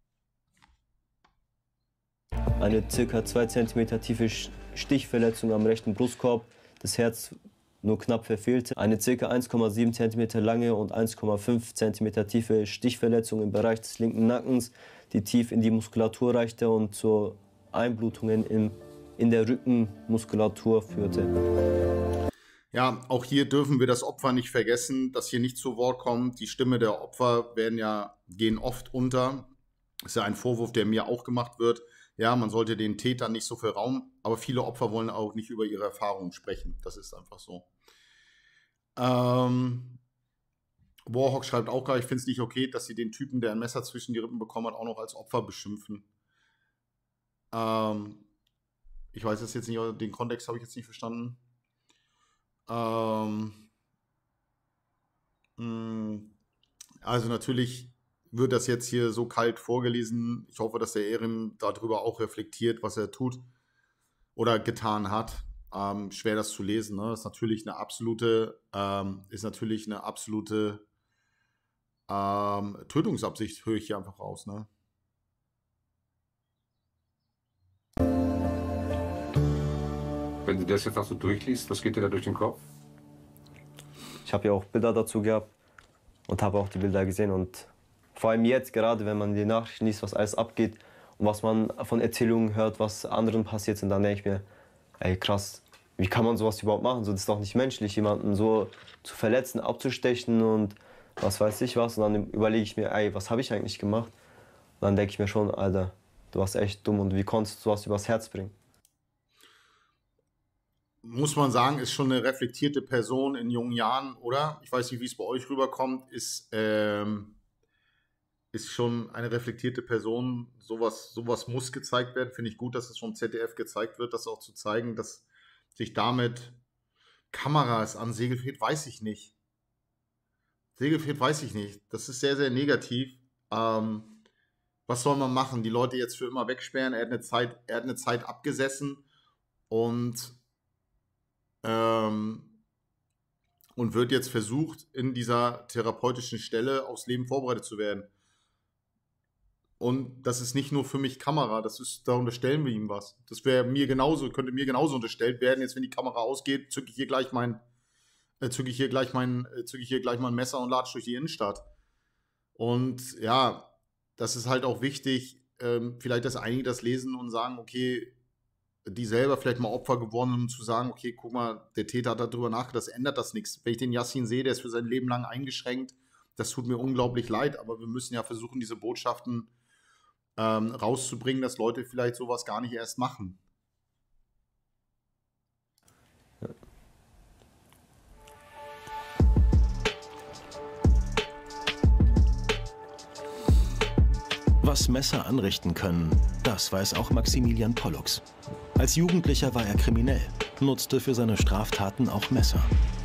Eine ca. 2 cm tiefe Stichverletzung am rechten Brustkorb. Das Herz nur knapp verfehlte. Eine ca. 1,7 cm lange und 1,5 cm tiefe Stichverletzung im Bereich des linken Nackens, die tief in die Muskulatur reichte und zu Einblutungen in der Rückenmuskulatur führte. Ja, auch hier dürfen wir das Opfer nicht vergessen, dass hier nicht zu Wort kommt. Die Stimme der Opfer gehen oft unter. Das ist ja ein Vorwurf, der mir auch gemacht wird. Ja, man sollte den Tätern nicht so viel Raum, aber viele Opfer wollen auch nicht über ihre Erfahrungen sprechen. Das ist einfach so. Warhawk schreibt auch gerade, ich finde es nicht okay, dass sie den Typen, der ein Messer zwischen die Rippen bekommen hat, auch noch als Opfer beschimpfen. Ich weiß es jetzt nicht, den Kontext habe ich jetzt nicht verstanden. Also natürlich wird das jetzt hier so kalt vorgelesen. Ich hoffe, dass der Erim darüber auch reflektiert, was er tut oder getan hat. Schwer das zu lesen. Ne? Ist natürlich eine absolute Tötungsabsicht, höre ich hier einfach raus. Ne? Wenn du das jetzt auch so durchliest, was geht dir da durch den Kopf? Ich habe ja auch Bilder dazu gehabt und habe auch die Bilder gesehen. Und vor allem jetzt, gerade wenn man die Nachrichten liest, was alles abgeht und was man von Erzählungen hört, was anderen passiert sind, dann denke ich mir, ey krass, wie kann man sowas überhaupt machen? So, das ist doch nicht menschlich, jemanden so zu verletzen, abzustechen und was weiß ich was. Und dann überlege ich mir, ey, was habe ich eigentlich gemacht? Und dann denke ich mir schon, Alter, du warst echt dumm und wie konntest du sowas übers Herz bringen? Muss man sagen, ist schon eine reflektierte Person in jungen Jahren, oder? Ich weiß nicht, wie es bei euch rüberkommt, ist schon eine reflektierte Person. Sowas muss gezeigt werden. Finde ich gut, dass es vom ZDF gezeigt wird, das auch zu zeigen, dass sich damit Kameras an Segelfried, weiß ich nicht. Segelfried weiß ich nicht. Das ist sehr, sehr negativ. Was soll man machen? Die Leute jetzt für immer wegsperren? Er hat eine Zeit abgesessen und wird jetzt versucht, in dieser therapeutischen Stelle aufs Leben vorbereitet zu werden. Und das ist nicht nur für mich Kamera, da unterstellen wir ihm was. Das könnte mir genauso unterstellt werden. Jetzt, wenn die Kamera ausgeht, zücke ich hier gleich mein Messer und latsche durch die Innenstadt. Und ja, das ist halt auch wichtig, vielleicht, dass einige das lesen und sagen, okay, die selber vielleicht mal Opfer geworden sind, um zu sagen, okay, guck mal, der Täter hat darüber nachgedacht, das ändert das nichts. Wenn ich den Yassin sehe, der ist für sein Leben lang eingeschränkt, das tut mir unglaublich leid, aber wir müssen ja versuchen, diese Botschaften rauszubringen, dass Leute vielleicht sowas gar nicht erst machen. Ja. Was Messer anrichten können, das weiß auch Maximilian Pollux. Als Jugendlicher war er kriminell, nutzte für seine Straftaten auch Messer.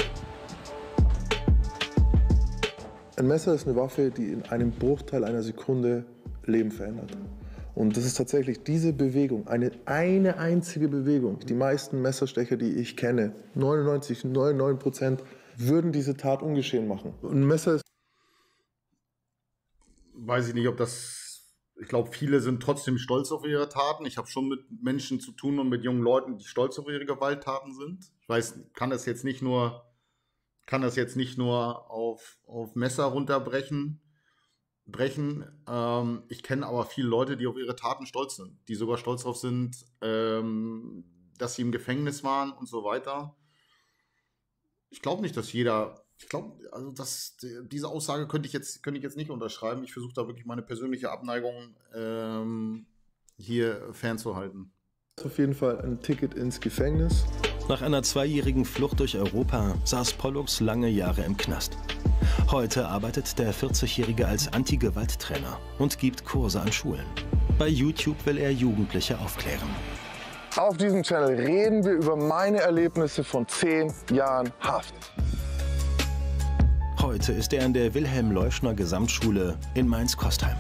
Ein Messer ist eine Waffe, die in einem Bruchteil einer Sekunde Leben verändert. Und das ist tatsächlich diese Bewegung, eine einzige Bewegung. Die meisten Messerstecher, die ich kenne, 99,99%, würden diese Tat ungeschehen machen. Ein Messer ist... Weiß ich nicht, ob das... Ich glaube, viele sind trotzdem stolz auf ihre Taten. Ich habe schon mit Menschen zu tun und mit jungen Leuten, die stolz auf ihre Gewalttaten sind. Ich weiß, kann das jetzt nicht nur auf Messer runterbrechen. Ich kenne aber viele Leute, die auf ihre Taten stolz sind, die sogar stolz darauf sind, dass sie im Gefängnis waren und so weiter. Ich glaube nicht, dass jeder... diese Aussage könnte ich jetzt nicht unterschreiben. Ich versuche da wirklich meine persönliche Abneigung hier fernzuhalten. Das ist auf jeden Fall ein Ticket ins Gefängnis. Nach einer 2-jährigen Flucht durch Europa saß Pollux lange Jahre im Knast. Heute arbeitet der 40-Jährige als Anti-Gewalt-Trainer und gibt Kurse an Schulen. Bei YouTube will er Jugendliche aufklären. Auf diesem Channel reden wir über meine Erlebnisse von 10 Jahren Haft. Heute ist er an der Wilhelm-Leuschner Gesamtschule in Mainz-Kostheim.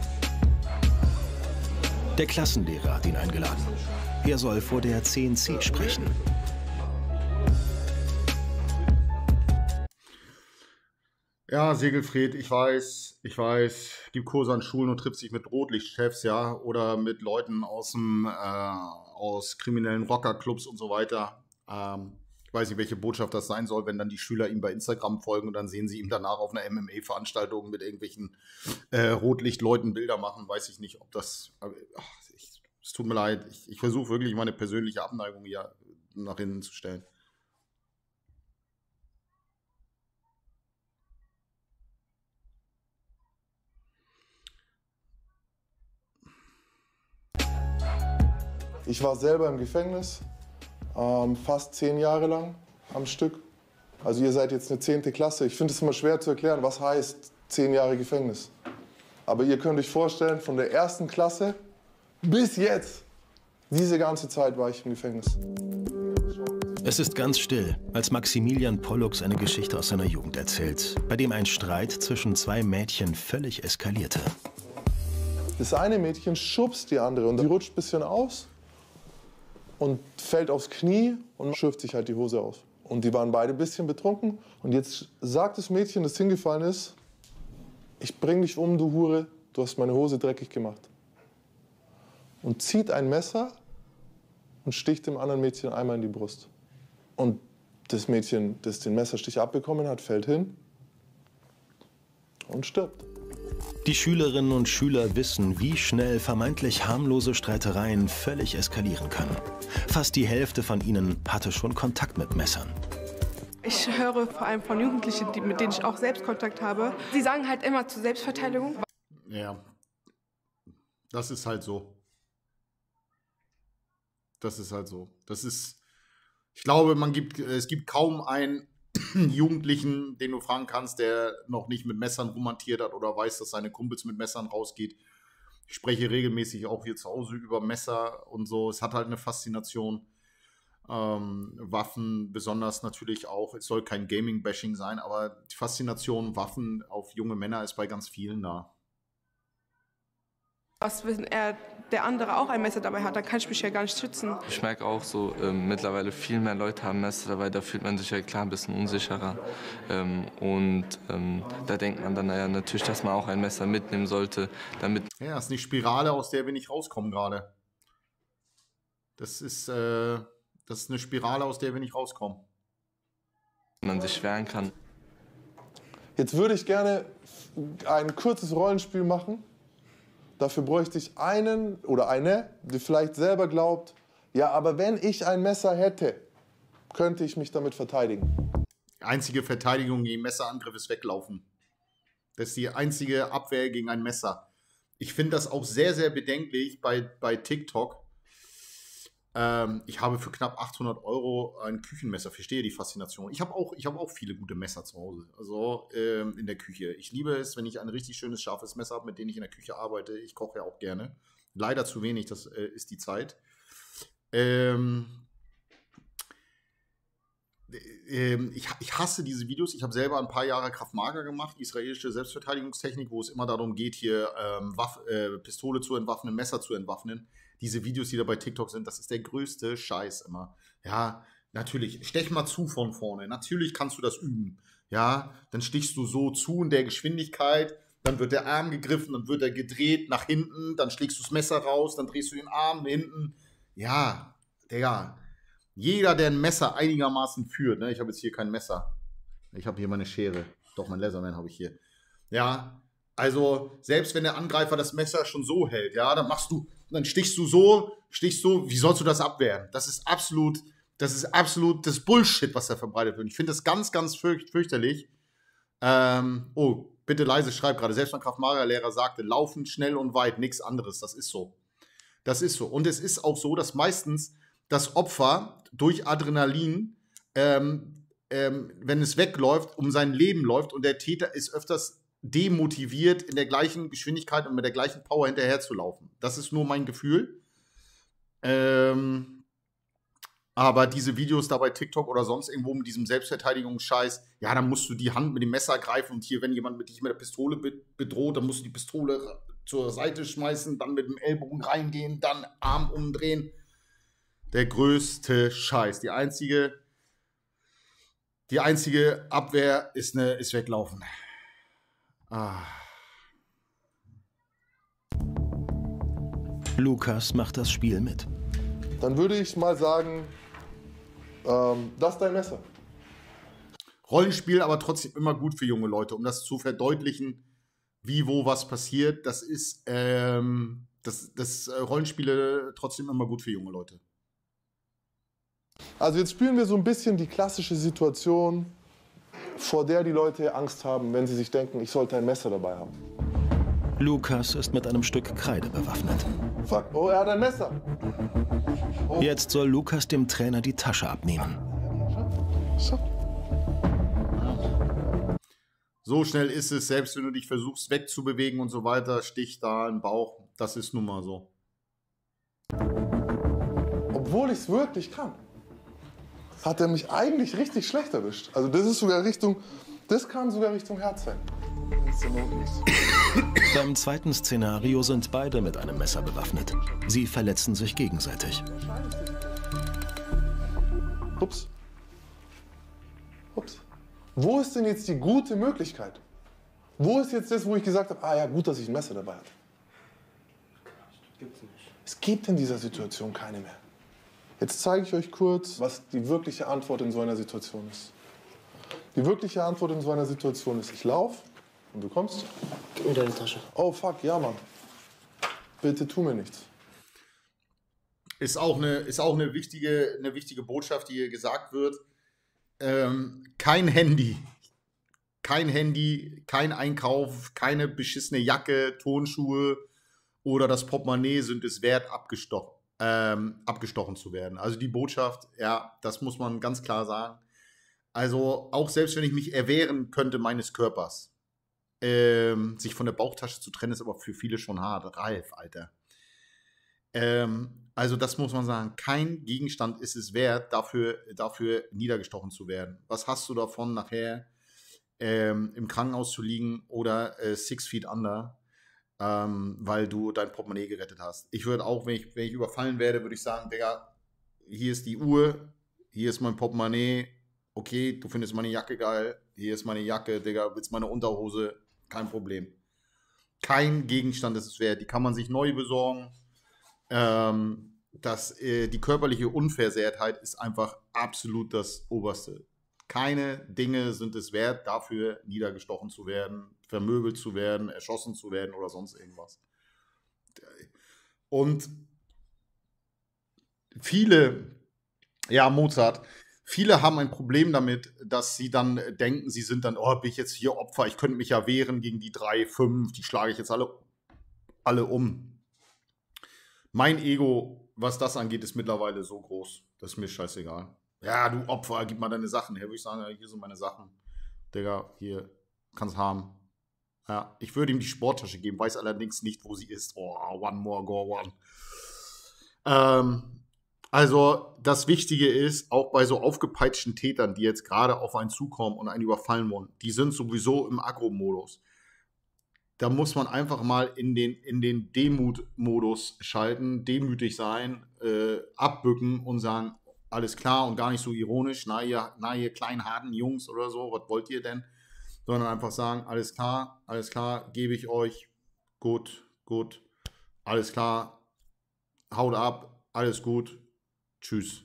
Der Klassenlehrer hat ihn eingeladen. Er soll vor der CNC sprechen. Ja, Segelfried, ich weiß, gib Kurse an Schulen und triffst dich mit Rotlichtchefs, ja, oder mit Leuten aus kriminellen Rockerclubs und so weiter. Ich weiß nicht, welche Botschaft das sein soll, wenn dann die Schüler ihm bei Instagram folgen und dann sehen sie ihm danach auf einer MMA-Veranstaltung mit irgendwelchen Rotlichtleuten Bilder machen. Weiß ich nicht, ob das... Es tut mir leid. Ich versuche wirklich meine persönliche Abneigung hier nach hinten zu stellen. Ich war selber im Gefängnis, fast 10 Jahre lang am Stück. Also ihr seid jetzt eine 10. Klasse. Ich finde es immer schwer zu erklären, was heißt 10 Jahre Gefängnis. Aber ihr könnt euch vorstellen, von der 1. Klasse bis jetzt, diese ganze Zeit war ich im Gefängnis. Es ist ganz still, als Maximilian Pollux eine Geschichte aus seiner Jugend erzählt, bei dem ein Streit zwischen 2 Mädchen völlig eskalierte. Das eine Mädchen schubst die andere und die rutscht ein bisschen aus und fällt aufs Knie und schürft sich halt die Hose aus. Und die waren beide ein bisschen betrunken. Und jetzt sagt das Mädchen, das hingefallen ist, ich bring dich um, du Hure, du hast meine Hose dreckig gemacht. Und zieht ein Messer und sticht dem anderen Mädchen einmal in die Brust. Und das Mädchen, das den Messerstich abbekommen hat, fällt hin und stirbt. Die Schülerinnen und Schüler wissen, wie schnell vermeintlich harmlose Streitereien völlig eskalieren können. Fast die Hälfte von ihnen hatte schon Kontakt mit Messern. Ich höre vor allem von Jugendlichen, mit denen ich auch selbst Kontakt habe. Sie sagen halt immer zur Selbstverteidigung. Ja, das ist halt so. Das ist halt so. Das ist, ich glaube, es gibt kaum einen Jugendlichen, den du fragen kannst, der noch nicht mit Messern romantiert hat oder weiß, dass seine Kumpels mit Messern rausgeht. Ich spreche regelmäßig auch hier zu Hause über Messer und so. Es hat halt eine Faszination. Waffen besonders natürlich auch. Es soll kein Gaming-Bashing sein, aber die Faszination Waffen auf junge Männer ist bei ganz vielen da. Was, wenn der andere auch ein Messer dabei hat, dann kann ich mich ja gar nicht schützen. Ich merke auch so, mittlerweile viel mehr Leute haben Messer dabei, da fühlt man sich ja klar ein bisschen unsicherer. Da denkt man dann natürlich, dass man auch ein Messer mitnehmen sollte, damit... Ja, das ist eine Spirale, aus der wir nicht rauskommen gerade. Das ist eine Spirale, aus der wir nicht rauskommen. Man sich wehren kann. Jetzt würde ich gerne ein kurzes Rollenspiel machen. Dafür bräuchte ich einen oder eine, die vielleicht selber glaubt, ja, aber wenn ich ein Messer hätte, könnte ich mich damit verteidigen. Die einzige Verteidigung gegen Messerangriff ist weglaufen. Das ist die einzige Abwehr gegen ein Messer. Ich finde das auch sehr, sehr bedenklich bei TikTok. Ich habe für knapp 800 € ein Küchenmesser. Verstehe die Faszination. Ich habe auch viele gute Messer zu Hause. Also in der Küche. Ich liebe es, wenn ich ein richtig schönes, scharfes Messer habe, mit dem ich in der Küche arbeite. Ich koche ja auch gerne. Leider zu wenig, das ist die Zeit. Ich hasse diese Videos. Ich habe selber ein paar Jahre Krav Maga gemacht, israelische Selbstverteidigungstechnik, wo es immer darum geht, hier Pistole zu entwaffnen, Messer zu entwaffnen. Diese Videos, die da bei TikTok sind, das ist der größte Scheiß immer. Ja, natürlich, stech mal zu von vorne. Natürlich kannst du das üben. Ja, dann stichst du so zu in der Geschwindigkeit, dann wird der Arm gegriffen, dann wird er gedreht nach hinten, dann schlägst du das Messer raus, dann drehst du den Arm hinten. Ja, Digga. Jeder, der ein Messer einigermaßen führt, ne? Ich habe jetzt hier kein Messer. Ich habe hier meine Schere. Doch, mein Laserman habe ich hier. Ja, also selbst wenn der Angreifer das Messer schon so hält, ja, dann stichst du so, wie sollst du das abwehren? Das ist absolut das Bullshit, was da verbreitet wird. Ich finde das ganz, ganz fürchterlich. Oh, bitte leise, schreib gerade. Selbst mein Krav Maga-Lehrer sagte, laufen schnell und weit, nichts anderes. Das ist so. Das ist so. Und es ist auch so, dass meistens das Opfer durch Adrenalin, wenn es wegläuft, um sein Leben läuft und der Täter ist öfters demotiviert, in der gleichen Geschwindigkeit und mit der gleichen Power hinterher zu laufen. Das ist nur mein Gefühl. Aber diese Videos da bei TikTok oder sonst irgendwo mit diesem Selbstverteidigungsscheiß, ja, dann musst du die Hand mit dem Messer greifen und hier, wenn jemand dich mit der Pistole bedroht, dann musst du die Pistole zur Seite schmeißen, dann mit dem Ellbogen reingehen, dann Arm umdrehen. Der größte Scheiß. Die einzige Abwehr ist weglaufen. Ah. Lukas macht das Spiel mit. Dann würde ich mal sagen, das ist dein Messer. Rollenspiel, aber trotzdem immer gut für junge Leute, um das zu verdeutlichen, wie, wo, was passiert. Das ist Rollenspiele trotzdem immer gut für junge Leute. Also jetzt spielen wir so ein bisschen die klassische Situation, vor der die Leute Angst haben, wenn sie sich denken, ich sollte ein Messer dabei haben. Lukas ist mit einem Stück Kreide bewaffnet. Fuck, oh, er hat ein Messer. Oh. Jetzt soll Lukas dem Trainer die Tasche abnehmen. So schnell ist es, selbst wenn du dich versuchst wegzubewegen und so weiter, Stich da im Bauch. Das ist nun mal so. Obwohl ich es wirklich kann, hat er mich eigentlich richtig schlecht erwischt. Also das ist sogar Richtung, das kann sogar Richtung Herz sein. Beim zweiten Szenario sind beide mit einem Messer bewaffnet. Sie verletzen sich gegenseitig. Ups. Ups. Wo ist denn jetzt die gute Möglichkeit? Wo ist jetzt das, wo ich gesagt habe, ah ja, gut, dass ich ein Messer dabei hatte? Gibt's nicht. Es gibt in dieser Situation keine mehr. Jetzt zeige ich euch kurz, was die wirkliche Antwort in so einer Situation ist. Die wirkliche Antwort in so einer Situation ist, ich laufe und du kommst. Gib mir deine Tasche. Oh fuck, ja Mann. Bitte tu mir nichts. Ist auch eine wichtige Botschaft, die hier gesagt wird. Kein Handy, kein Einkauf, keine beschissene Jacke, Turnschuhe oder das Portemonnaie sind es wert, abgestochen zu werden. Also die Botschaft, ja, das muss man ganz klar sagen. Also auch selbst wenn ich mich erwehren könnte meines Körpers, sich von der Bauchtasche zu trennen, ist aber für viele schon hart. Ralf, Alter. Also das muss man sagen, kein Gegenstand ist es wert, dafür niedergestochen zu werden. Was hast du davon, nachher im Krankenhaus zu liegen oder 6 feet under, weil du dein Portemonnaie gerettet hast? Ich würde auch, wenn ich überfallen werde, würde ich sagen, Digga, hier ist die Uhr, hier ist mein Portemonnaie, okay, du findest meine Jacke geil, hier ist meine Jacke, Digga, willst meine Unterhose, kein Problem. Kein Gegenstand ist es wert, die kann man sich neu besorgen. Die körperliche Unversehrtheit ist einfach absolut das Oberste. Keine Dinge sind es wert, dafür niedergestochen zu werden, vermöbelt zu werden, erschossen zu werden oder sonst irgendwas. Und viele haben ein Problem damit, dass sie dann denken, sie sind dann, oh, bin ich jetzt hier Opfer, ich könnte mich ja wehren gegen die 3, 5, die schlage ich jetzt alle um. Mein Ego, was das angeht, ist mittlerweile so groß. Das ist mir scheißegal. Ja, du Opfer, gib mal deine Sachen her. Würde ich sagen, hier sind meine Sachen. Digga, hier, kannst haben. Ja, ich würde ihm die Sporttasche geben, weiß allerdings nicht, wo sie ist. Oh, one more, go one. Also, das Wichtige ist, auch bei so aufgepeitschten Tätern, die jetzt gerade auf einen zukommen und einen überfallen wollen, die sind sowieso im Agro-Modus. Da muss man einfach mal in den Demut-Modus schalten, demütig sein, abbücken und sagen, alles klar und gar nicht so ironisch, na ihr kleinen, harten Jungs oder so, was wollt ihr denn? Sondern einfach sagen, alles klar, gebe ich euch, gut, alles klar, haut ab, alles gut, tschüss.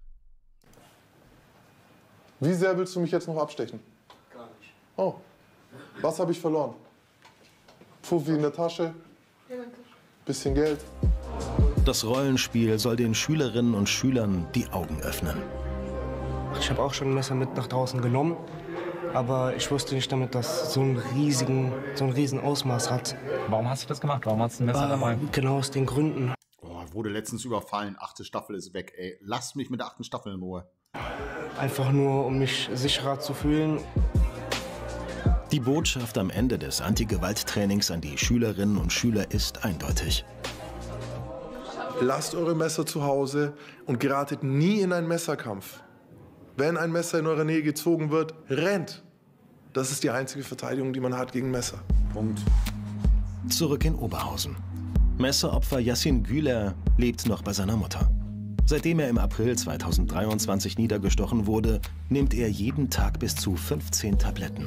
Wie sehr willst du mich jetzt noch abstechen? Gar nicht. Oh, was habe ich verloren? Fuffi in der Tasche, bisschen Geld. Das Rollenspiel soll den Schülerinnen und Schülern die Augen öffnen. Ich habe auch schon ein Messer mit nach draußen genommen, aber ich wusste nicht damit, dass so ein riesen Ausmaß hat. Warum hast du das gemacht? Warum hast du ein Messer dabei? Genau aus den Gründen. Oh, wurde letztens überfallen, 8. Staffel ist weg, ey. Lasst mich mit der 8. Staffel in Ruhe. Einfach nur, um mich sicherer zu fühlen. Die Botschaft am Ende des Anti-Gewalt-Trainings an die Schülerinnen und Schüler ist eindeutig. Lasst eure Messer zu Hause und geratet nie in einen Messerkampf. Wenn ein Messer in eurer Nähe gezogen wird, rennt. Das ist die einzige Verteidigung, die man hat gegen Messer. Punkt. Zurück in Oberhausen. Messeropfer Yassin Güler lebt noch bei seiner Mutter. Seitdem er im April 2023 niedergestochen wurde, nimmt er jeden Tag bis zu 15 Tabletten.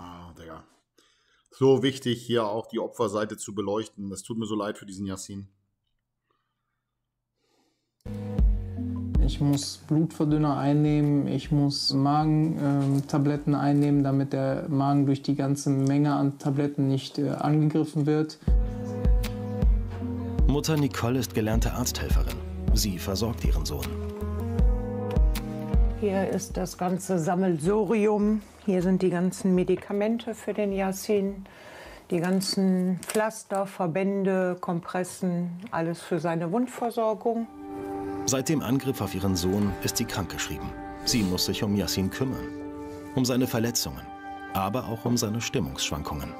So wichtig, hier auch die Opferseite zu beleuchten. Das tut mir so leid für diesen Yassin. Ich muss Blutverdünner einnehmen, ich muss Magentabletten einnehmen, damit der Magen durch die ganze Menge an Tabletten nicht angegriffen wird. Mutter Nicole ist gelernte Arzthelferin. Sie versorgt ihren Sohn. Hier ist das ganze Sammelsurium. Hier sind die ganzen Medikamente für den Yassin. Die ganzen Pflaster, Verbände, Kompressen, alles für seine Wundversorgung. Seit dem Angriff auf ihren Sohn ist sie krankgeschrieben. Sie muss sich um Yassin kümmern. Um seine Verletzungen, aber auch um seine Stimmungsschwankungen.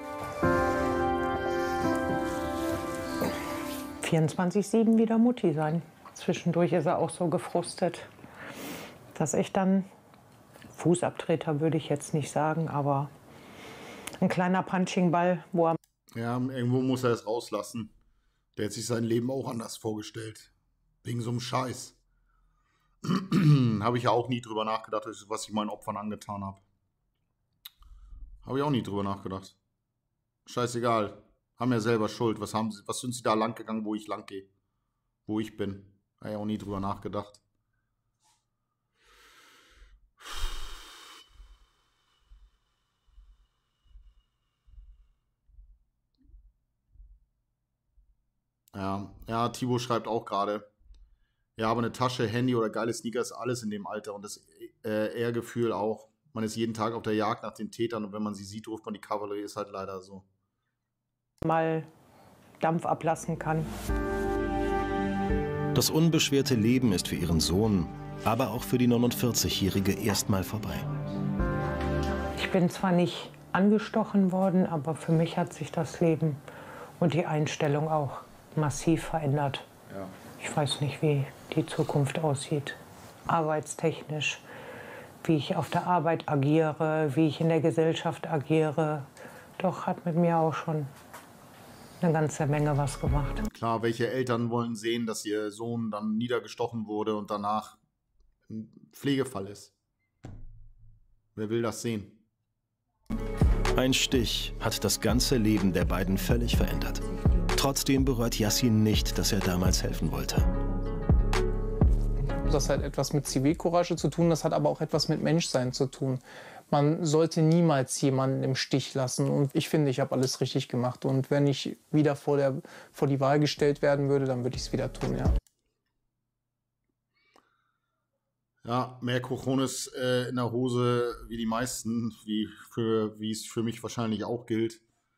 24/7 wieder Mutti sein. Zwischendurch ist er auch so gefrustet, dass ich dann, Fußabtreter würde ich jetzt nicht sagen, aber ein kleiner Punchingball, wo er... Ja, irgendwo muss er es rauslassen. Der hat sich sein Leben auch anders vorgestellt. Wegen so einem Scheiß. Habe ich ja auch nie drüber nachgedacht, was ich meinen Opfern angetan habe. Habe ich auch nie drüber nachgedacht. Scheißegal. Haben ja selber Schuld. Was sind sie da lang gegangen, wo ich lang gehe? Wo ich bin. Habe ich auch nie drüber nachgedacht. Ja, Thibaut schreibt auch gerade. Ja, aber eine Tasche, Handy oder geile Sneaker ist alles in dem Alter. Und das Ehrgefühl auch. Man ist jeden Tag auf der Jagd nach den Tätern und wenn man sie sieht, ruft man die Kavallerie. Ist halt leider so. Mal Dampf ablassen kann. Das unbeschwerte Leben ist für ihren Sohn, aber auch für die 49-Jährige erstmal vorbei. Ich bin zwar nicht angestochen worden, aber für mich hat sich das Leben und die Einstellung auch massiv verändert. Ja. Ich weiß nicht, wie die Zukunft aussieht. Arbeitstechnisch, wie ich auf der Arbeit agiere, wie ich in der Gesellschaft agiere. Doch hat mit mir auch schon eine ganze Menge was gemacht. Klar, welche Eltern wollen sehen, dass ihr Sohn dann niedergestochen wurde und danach ein Pflegefall ist? Wer will das sehen? Ein Stich hat das ganze Leben der beiden völlig verändert. Trotzdem bereut Yassin nicht, dass er damals helfen wollte. Das hat etwas mit Zivilcourage zu tun, das hat aber auch etwas mit Menschsein zu tun. Man sollte niemals jemanden im Stich lassen. Und ich finde, ich habe alles richtig gemacht. Und wenn ich wieder vor die Wahl gestellt werden würde, dann würde ich es wieder tun, ja. Ja, mehr Cojones in der Hose wie die meisten, wie es für mich wahrscheinlich auch gilt.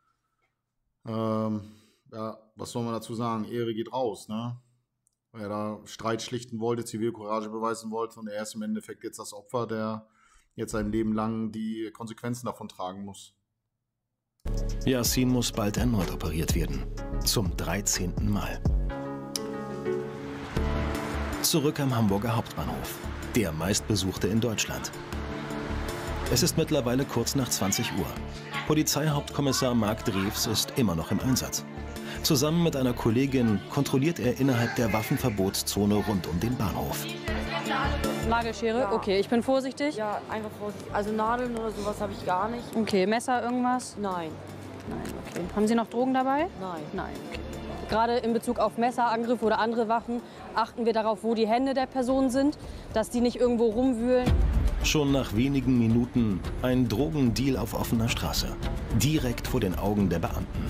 Ja, was soll man dazu sagen? Ehre geht raus, ne? Weil er da Streit schlichten wollte, Zivilcourage beweisen wollte und er ist im Endeffekt jetzt das Opfer, der jetzt sein Leben lang die Konsequenzen davon tragen muss. Yassin muss bald erneut operiert werden. Zum 13. Mal. Zurück am Hamburger Hauptbahnhof. Der meistbesuchte in Deutschland. Es ist mittlerweile kurz nach 20 Uhr. Polizeihauptkommissar Marc Drews ist immer noch im Einsatz. Zusammen mit einer Kollegin kontrolliert er innerhalb der Waffenverbotszone rund um den Bahnhof. Nagelschere? Ja. Okay, ich bin vorsichtig. Ja, einfach vorsichtig. Also Nadeln oder sowas habe ich gar nicht. Okay, Messer, irgendwas? Nein. Nein, okay. Haben Sie noch Drogen dabei? Nein. Nein, okay. Gerade in Bezug auf Messerangriffe oder andere Waffen achten wir darauf, wo die Hände der Person sind, dass die nicht irgendwo rumwühlen. Schon nach wenigen Minuten ein Drogendeal auf offener Straße. Direkt vor den Augen der Beamten.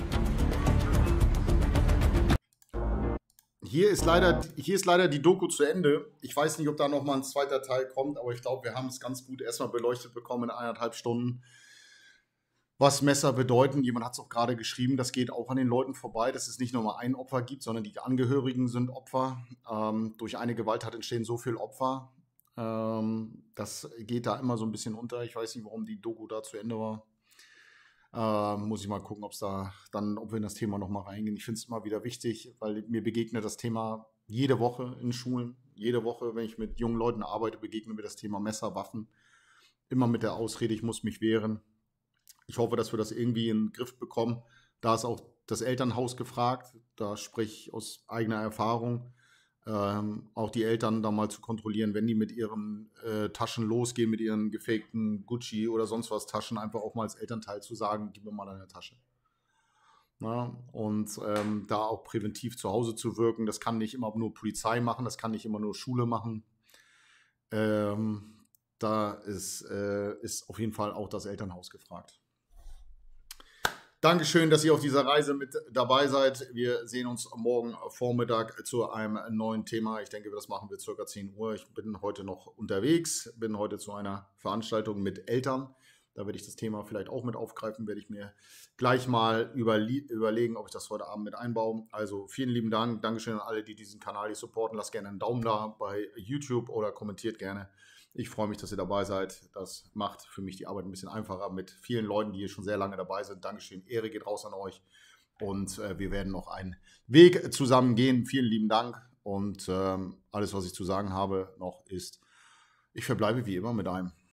Hier ist leider die Doku zu Ende. Ich weiß nicht, ob da noch mal ein zweiter Teil kommt, aber ich glaube, wir haben es ganz gut erstmal beleuchtet bekommen in 1,5 Stunden, was Messer bedeuten. Jemand hat es auch gerade geschrieben, das geht auch an den Leuten vorbei, dass es nicht nur mal ein Opfer gibt, sondern die Angehörigen sind Opfer. Durch eine Gewalttat entstehen so viele Opfer. Das geht da immer so ein bisschen unter. Ich weiß nicht, warum die Doku da zu Ende war. Muss ich mal gucken, ob wir in das Thema noch mal reingehen. Ich finde es immer wieder wichtig, weil mir begegnet das Thema jede Woche in Schulen. Jede Woche, wenn ich mit jungen Leuten arbeite, begegnet mir das Thema Messer, Waffen. Immer mit der Ausrede, ich muss mich wehren. Ich hoffe, dass wir das irgendwie in den Griff bekommen. Da ist auch das Elternhaus gefragt. Da spreche ich aus eigener Erfahrung. Auch die Eltern da mal zu kontrollieren, wenn die mit ihren Taschen losgehen, mit ihren gefakten Gucci oder sonst was Taschen, einfach auch mal als Elternteil zu sagen, gib mir mal deine Tasche. Na, und da auch präventiv zu Hause zu wirken, das kann nicht immer nur Polizei machen, das kann nicht immer nur Schule machen. Da ist auf jeden Fall auch das Elternhaus gefragt. Dankeschön, dass ihr auf dieser Reise mit dabei seid. Wir sehen uns morgen Vormittag zu einem neuen Thema. Ich denke, das machen wir ca. 10 Uhr. Ich bin heute noch unterwegs, bin heute zu einer Veranstaltung mit Eltern. Da werde ich das Thema vielleicht auch mit aufgreifen, werde ich mir gleich mal überlegen, ob ich das heute Abend mit einbaue. Also vielen lieben Dank. Dankeschön an alle, die diesen Kanal hier supporten. Lasst gerne einen Daumen da bei YouTube oder kommentiert gerne. Ich freue mich, dass ihr dabei seid. Das macht für mich die Arbeit ein bisschen einfacher mit vielen Leuten, die hier schon sehr lange dabei sind. Dankeschön. Ehre geht raus an euch. Und wir werden noch einen Weg zusammen gehen. Vielen lieben Dank. Und alles, was ich zu sagen habe noch, ist, ich verbleibe wie immer mit einem